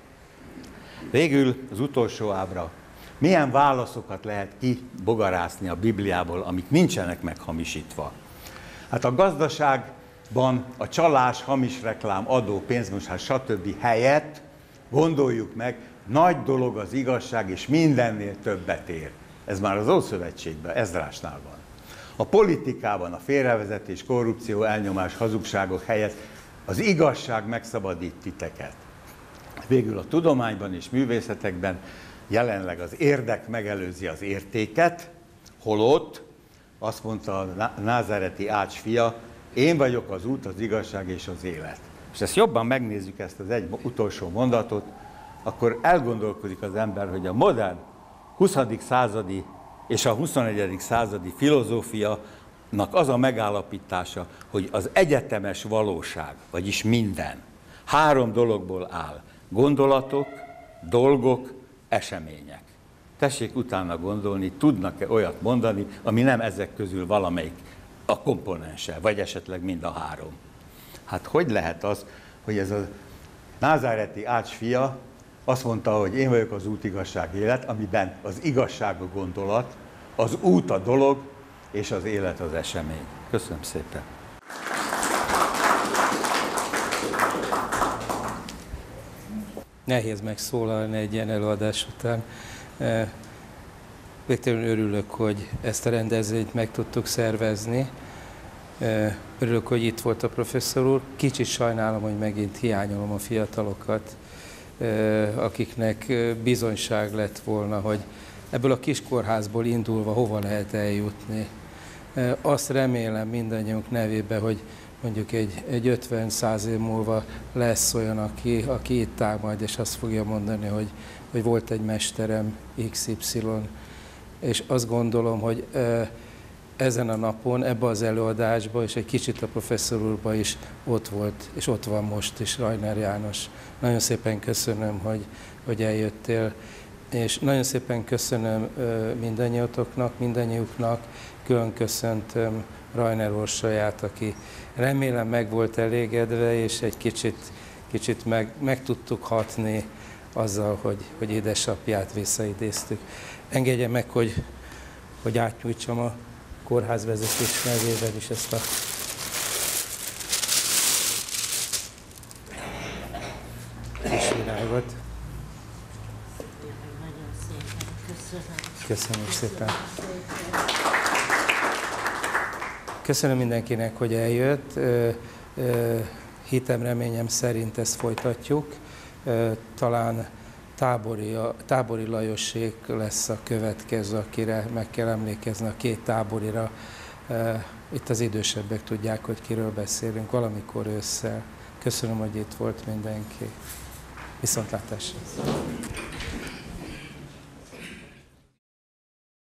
Végül az utolsó ábra. Milyen válaszokat lehet kibogarászni a Bibliából, amik nincsenek meghamisítva? Hát a gazdaságban a csalás, hamis reklám, adó, pénzmosás, stb. Helyett gondoljuk meg, nagy dolog az igazság, és mindennél többet ér. Ez már az Ószövetségben, Ezrásnál van. A politikában a félrevezetés, korrupció, elnyomás, hazugságok helyett az igazság megszabadít titeket. Végül a tudományban és művészetekben jelenleg az érdek megelőzi az értéket, holott azt mondta a názáreti Ács fia, én vagyok az út, az igazság és az élet. És ezt jobban megnézzük, ezt az egy utolsó mondatot, akkor elgondolkodik az ember, hogy a modern 20. századi és a 21. századi filozófiának az a megállapítása, hogy az egyetemes valóság, vagyis minden, 3 dologból áll. Gondolatok, dolgok, események. Tessék utána gondolni, tudnak-e olyat mondani, ami nem ezek közül valamelyik a komponense, vagy esetleg mind a 3. Hát hogy lehet az, hogy ez a názáreti Ács fia azt mondta, hogy én vagyok az út, igazság, élet, amiben az igazság a gondolat, az út a dolog, és az élet az esemény. Köszönöm szépen! Nehéz megszólalni egy ilyen előadás után. Végtelenül örülök, hogy ezt a rendezvényt meg tudtuk szervezni. Örülök, hogy itt volt a professzor úr. Kicsit sajnálom, hogy megint hiányolom a fiatalokat, akiknek bizonyság lett volna, hogy ebből a kiskórházból indulva hova lehet eljutni. Azt remélem mindannyiunk nevében, hogy mondjuk egy 50-100 év múlva lesz olyan, aki itt áll majd, és azt fogja mondani, hogy volt egy mesterem XY. És azt gondolom, hogy ezen a napon, ebbe az előadásban, és egy kicsit a professzor úrban is ott volt, és ott van most is Rajner János. Nagyon szépen köszönöm, hogy eljöttél, és nagyon szépen köszönöm mindannyiuknak, külön köszöntöm Rajner Orsolyát, aki remélem meg volt elégedve, és egy kicsit meg tudtuk hatni azzal, hogy édesapját visszaidéztük. Engedje meg, hogy átnyújtsam a kórházvezetés nevében is ezt a kis virágot. Köszönöm szépen. Köszönöm mindenkinek, hogy eljött. Hitem, reményem szerint ezt folytatjuk. Talán Tábori Lajosék lesz a következő, akire meg kell emlékezni, a 2 Táborira. Itt az idősebbek tudják, hogy kiről beszélünk, valamikor ősszel. Köszönöm, hogy itt volt mindenki. Viszontlátásra!